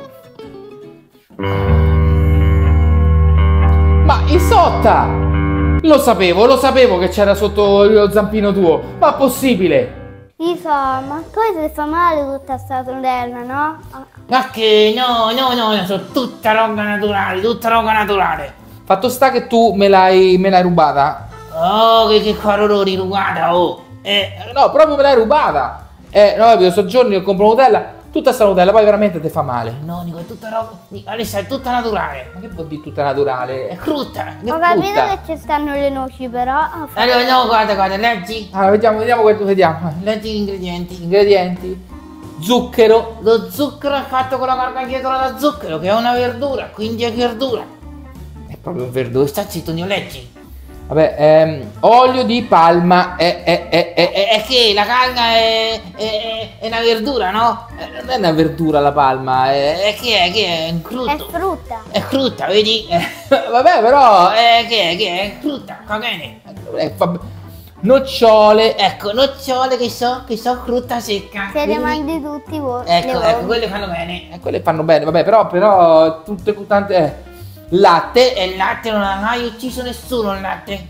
Ma Isotta! Lo sapevo che c'era sotto lo zampino tuo. Ma possibile? Ma poi ti fa male tutta sta tondella, no? Ma che no, sono tutta roba naturale. Fatto sta che tu me l'hai rubata. Oh, che caroloni rubata, oh. No, proprio me l'hai rubata. No, io soggiorni e compro Nutella. Tutta sta Nutella, poi veramente ti fa male. No, Nico, è tutta roba. Alessia, è tutta naturale. Ma che vuol dire tutta naturale? È frutta. Ho capito che ci stanno le noci, però. Allora, no, guarda, leggi. Allora, vediamo quanto vediamo. Leggi gli ingredienti. Ingredienti. Zucchero. Lo zucchero è fatto con la gargantietola da zucchero, che è una verdura, quindi è verdura. È proprio verdura. Sta zitto, ne leggi. Vabbè, olio di palma. È che la canna è una verdura, no? Non è una verdura la palma, Che è un frutto. È frutta. È frutta, vedi? Vabbè, però. Che è frutta, va bene. Nocciole. Ecco, nocciole che so frutta secca. Se le mangi tutti voi. Ecco, quelle fanno bene. Quelle fanno bene, vabbè, però tutte tante. Latte. E il latte non ha mai ucciso nessuno, il latte.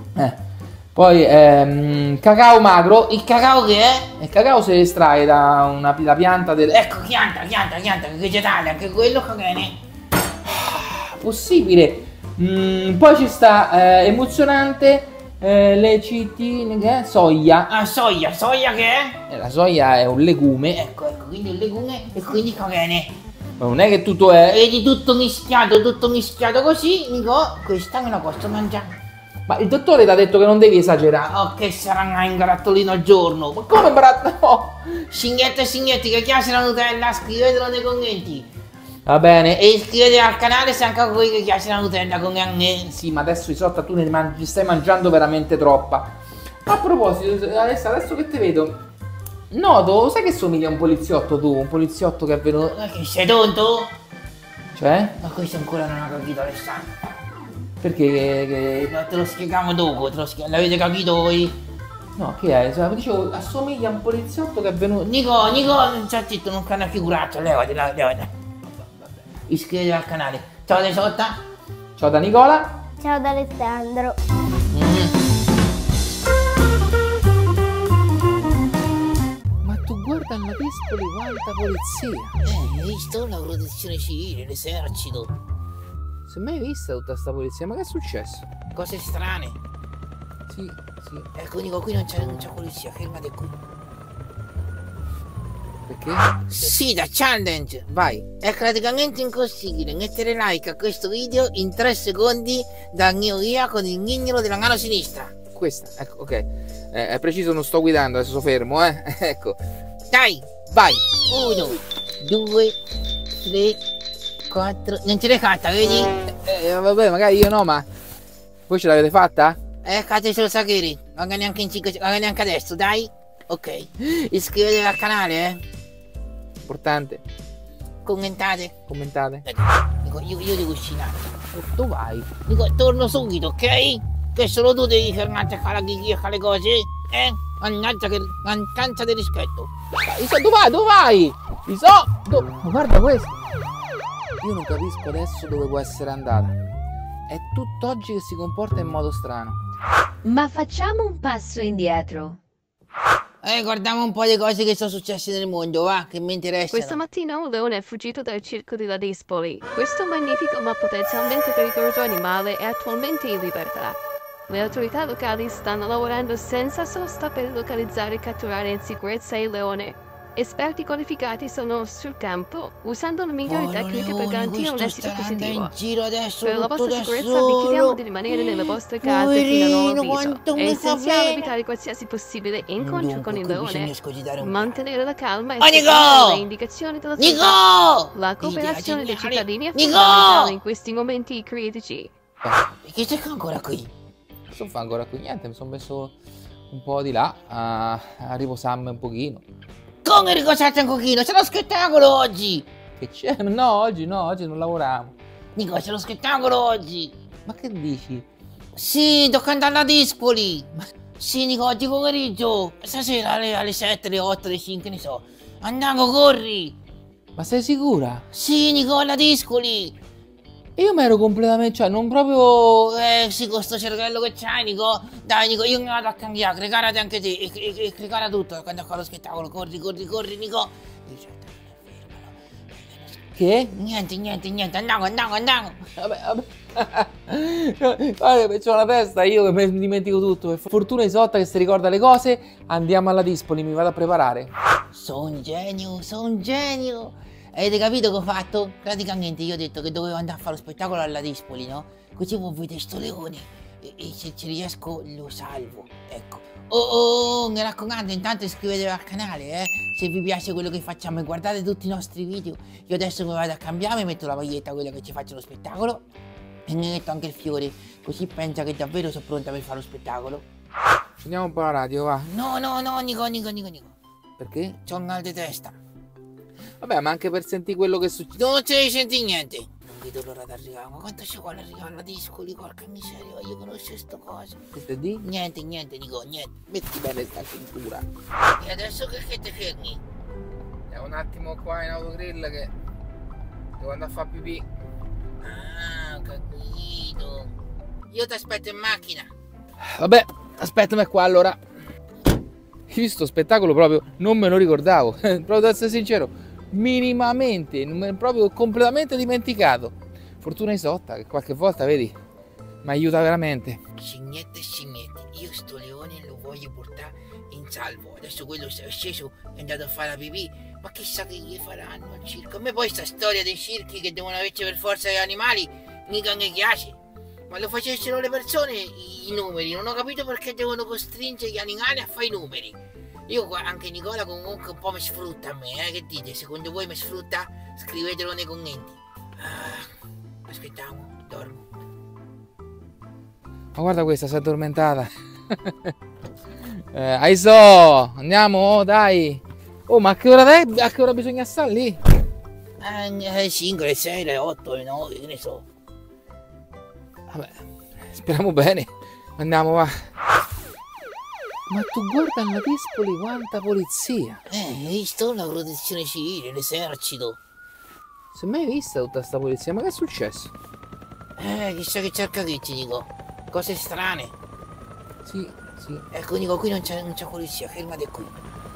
Poi cacao magro. Il cacao che è? Il cacao si estrae da la pianta del. Ecco, pianta, vegetale, anche quello va bene. Possibile. Poi ci sta emulsionante, lecitine, che è? Soia. Soia che è? La soia è un legume. Ecco, quindi il legume e quindi va bene. Ma non è che tutto è. Vedi tutto mischiato così, Nico, questa me la posso mangiare. Ma il dottore ti ha detto che non devi esagerare. Oh, che sarà un barattolino al giorno. Ma come barattolino? No. Signette e signetti che piace la Nutella, scrivetelo nei commenti. Va bene. E iscrivetevi al canale se anche a voi che piace la Nutella come a me. Sì, ma adesso Isotta tu ne stai mangiando veramente troppa. A proposito, adesso che ti vedo, noto, sai che somiglia a un poliziotto tu? Un poliziotto che è venuto. Ma che sei tonto? Cioè? Ma questo ancora non ha capito, Alessandro. Perché? No, te lo spieghiamo dopo, l'avete capito voi? No, che è? Cioè, dicevo, assomiglia a un poliziotto che è venuto. Nico, non c'è zitto, non canna figuraccia, levati. Iscrivetevi al canale. Ciao da Isotta. Ciao da Nicola. Ciao da Alessandro. Ma tu guarda alla Pispoli quanta polizia. Hai visto la protezione civile, l'esercito? Si è mai vista tutta sta polizia? Ma che è successo? Cose strane. Sì. Ecco Nico, qui non c'è polizia, fermate qui. Perché? Sfida challenge. Vai. È praticamente impossibile mettere like a questo video in 3 secondi dal mio via con il mignolo della mano sinistra. Questa, ecco, ok. È preciso, non sto guidando, adesso fermo, ecco. Dai, vai. 1, 2, 3, 4. Non ce l'hai fatta, vedi? Vabbè, magari io no, ma voi ce l'avete fatta? Fatecelo sapere. Magari anche in 5, magari anche adesso, dai. Ok. Iscrivetevi al canale, Importante. Commentate. Dico, io devo uscire. Dove vai? Dico, torno subito, ok? Che solo tu devi fermarti a fare la chicchia, a fare le cose, Mannaggia che mancanza di rispetto. Iso, dove vai? Ma guarda questo. Io non capisco adesso dove può essere andata. È tutt'oggi che si comporta in modo strano. Ma facciamo un passo indietro. Guardiamo un po' le cose che sono successe nel mondo, va, che mi interessano. Questa mattina un leone è fuggito dal circo di Ladispoli. Questo magnifico ma potenzialmente pericoloso animale è attualmente in libertà. Le autorità locali stanno lavorando senza sosta per localizzare e catturare in sicurezza il leone. Esperti qualificati sono sul campo, usando le migliori tecniche per garantire un esito positivo. Per la vostra sicurezza vi chiediamo di rimanere nelle vostre case fino a nuovo avviso. È essenziale evitare qualsiasi possibile incontro con il leone, mantenere la calma e seguire le indicazioni della società. La cooperazione dei cittadini è fondamentale in questi momenti critici. Che c'è ancora qui? Non fa ancora qui niente, mi sono messo un po' di là a riposarmi un pochino. Come ricordate un pochino? C'è lo spettacolo oggi! Che c'è? No, oggi non lavoriamo. Nico, c'è lo spettacolo oggi! Ma che dici? Sì, tocca andare alla Dispoli! Sì, Nico, oggi pomeriggio! Stasera alle 7, alle 8, alle 5, ne so! Andiamo, corri! Ma sei sicura? Sì, Nico, alla Dispoli! Io mi ero completamente, cioè non proprio... Sì, con sto cervello che c'hai, Nico! Dai, Nico, io mi vado a cambiare, precarati anche te e precara tutto quando fa lo spettacolo, corri, Nico! Che? Niente, andiamo! Vabbè. Guarda, c'ho la testa io che mi dimentico tutto. Per fortuna Isotta che si ricorda le cose. Andiamo alla Dispoli, mi vado a preparare. Sono un genio! Avete capito che ho fatto? Praticamente io ho detto che dovevo andare a fare lo spettacolo alla Dispoli, no? Così voi vedete sto leone e se ci riesco lo salvo, ecco. Oh, mi raccomando, intanto iscrivetevi al canale, se vi piace quello che facciamo e guardate tutti i nostri video. Io adesso mi vado a cambiare, mi metto la maglietta, quella che ci faccio lo spettacolo, e mi metto anche il fiore, così pensa che davvero sono pronta per fare lo spettacolo. Andiamo un po' alla radio, va. No, Nico. Perché? C'ho un mal di testa. Vabbè, ma anche per sentire quello che succede. Non ci senti niente. Non vedo l'ora di arrivare. Ma quanto ci vuole arrivare alla Dispoli? Porca miseria, voglio conoscere sto coso. Che stai di? Niente, Nico, niente. Metti bene sta cintura. E adesso che ti fermi? È un attimo qua in autogrill che devo andare a fare pipì. Ah, ho capito. Io ti aspetto in macchina. Vabbè, aspettami qua allora. Io visto spettacolo proprio non me lo ricordavo. Proprio da essere sincero. Minimamente, proprio completamente dimenticato. Fortuna Isotta che qualche volta, vedi, mi aiuta veramente. Scimmiette, io sto leone lo voglio portare in salvo. Adesso quello è sceso, è andato a fare la pipì, ma chissà che gli faranno al circo. A me poi sta storia dei circhi che devono averci per forza gli animali mica mi piace. Ma lo facessero le persone i numeri, non ho capito perché devono costringere gli animali a fare i numeri. Io anche Nicola comunque un po' mi sfrutta a me, che dite? Secondo voi mi sfrutta? Scrivetelo nei commenti. Aspettiamo, dormo. Ma guarda questa, si è addormentata. Aiso, andiamo, dai. Oh, ma a che ora bisogna stare lì? 5, 6, 8, 9, che ne so. Vabbè, speriamo bene. Andiamo, va. Ma tu guarda alla Dispoli quanta polizia. Hai visto la protezione civile, l'esercito. Si è mai vista tutta sta polizia? Ma che è successo? Chissà che cerca che ti dico. Cose strane. Sì. Ecco Nico, qui non c'è polizia, fermati qui.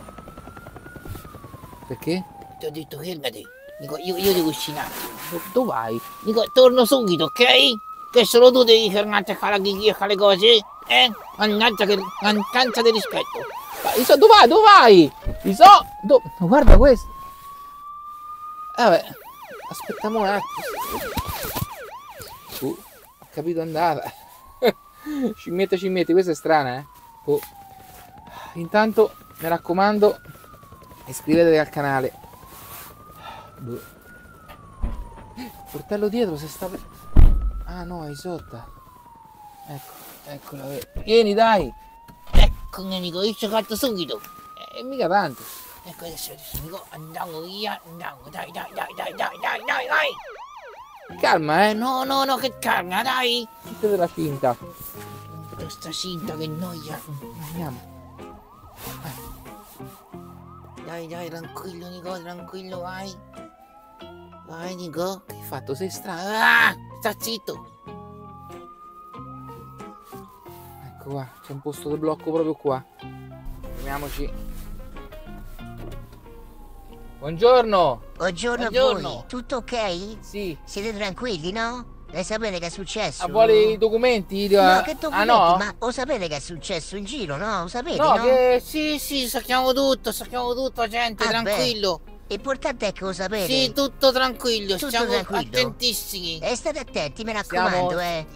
Perché? Ti ho detto fermati. Nico, io devo uscire. Dove vai? Nico, torno subito, ok? Che solo tu devi fermarti a fare la ghiglia e fare le cose? Mannaggia che mancanza di rispetto. Ma Iso, dove vai? Iso, guarda questo. Vabbè, aspettiamo un attimo. Ho capito andata. Scimmiette, questa è strana, Intanto, mi raccomando, iscrivetevi al canale. Portello dietro se sta... Ah no, è Isotta. Eccola. Vieni, dai. Ecco Nico, io ci ho fatto subito. Mica tanto. Ecco adesso Nico, andiamo via, dai. Calma, No, che calma, dai. Mettete la cinta. Questa cinta che noia. Andiamo. Dai, tranquillo Nico, tranquillo, vai. Vai Nico. Che hai fatto? Sei strano. Sta zitto. Ecco qua, c'è un posto di blocco proprio qua. Fermiamoci. Buongiorno. Buongiorno a voi. Tutto ok? Sì. Siete tranquilli, no? Lei sapete che è successo? Vuole i documenti? No, che documenti? No? Ma lo sapete che è successo in giro, no? Lo sapete, no? No, che... Sì, sappiamo tutto, gente, tranquillo. L'importante è che lo sapete. Sì, tutto tranquillo, Tutto siamo tranquillo. attentissimi. E state attenti, mi raccomando,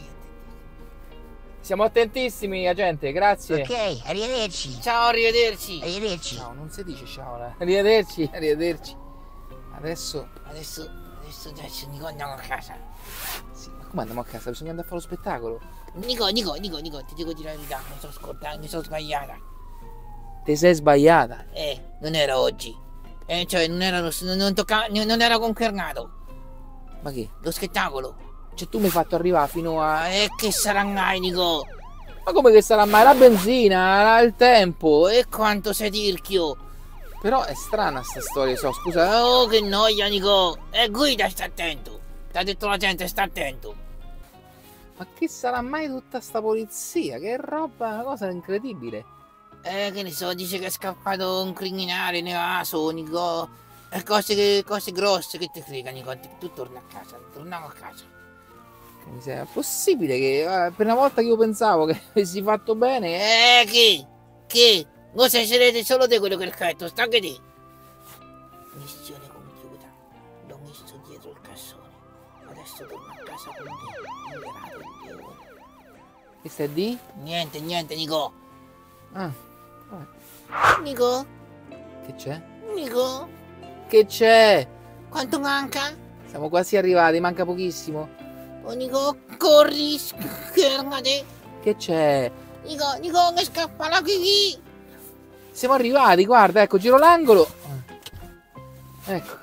Siamo attentissimi, agente, grazie. Ok, arrivederci. Ciao, arrivederci. Arrivederci. No, non si dice ciao. Arrivederci. Adesso Nico, andiamo a casa. Sì, ma come andiamo a casa? Bisogna andare a fare lo spettacolo. Nico, ti dico di la verità, mi sono sbagliata. Ti sei sbagliata? Non era oggi. Cioè, non era confermato. Ma che? Lo spettacolo. Cioè tu mi hai fatto arrivare fino a... Che sarà mai, Nico? Ma come che sarà mai? La benzina, il tempo. E quanto sei tirchio. Però è strana sta storia, so, scusa. Oh, che noia, Nico. Guida, sta attento. Ti ha detto la gente, sta attento. Ma che sarà mai tutta sta polizia? Che roba, una cosa incredibile. Che ne so, dice che è scappato un criminale nevaso, Nico. Cose grosse che ti frega, Nico. Tu torna a casa, torniamo a casa. Che miseria, è possibile che per una volta che io pensavo che avessi fatto bene... Che? Voi sarete solo te quello che il fatto, sta che te. Missione compiuta. L'ho messo dietro il cassone. Adesso torno a casa con te. Liberato il leone. Che stai di? Niente, Nico. Ah. Nico? Che c'è? Nico? Che c'è? Quanto manca? Siamo quasi arrivati, manca pochissimo. Oh Nico, corri, fermate. Che c'è? Nico, che scappa la Kiki. Siamo arrivati, guarda, ecco, giro l'angolo. Ecco.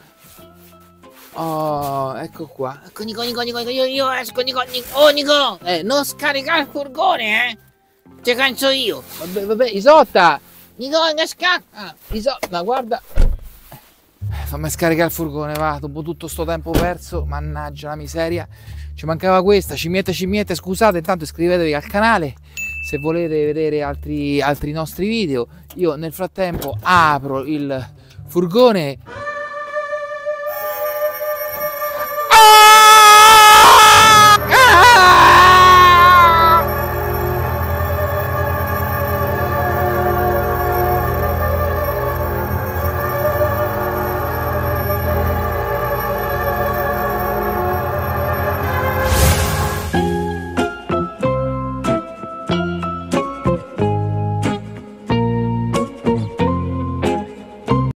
Oh, ecco qua. Ecco Nico, io esco, Nico. Oh Nico, non scaricare il furgone, Ti canso io. Vabbè, Isotta. Nico, che scappa. Ma guarda. Fammi scaricare il furgone, va, dopo tutto sto tempo perso, mannaggia la miseria. Ci mancava questa, scimmiette, scusate, intanto iscrivetevi al canale se volete vedere altri nostri video. Io nel frattempo apro il furgone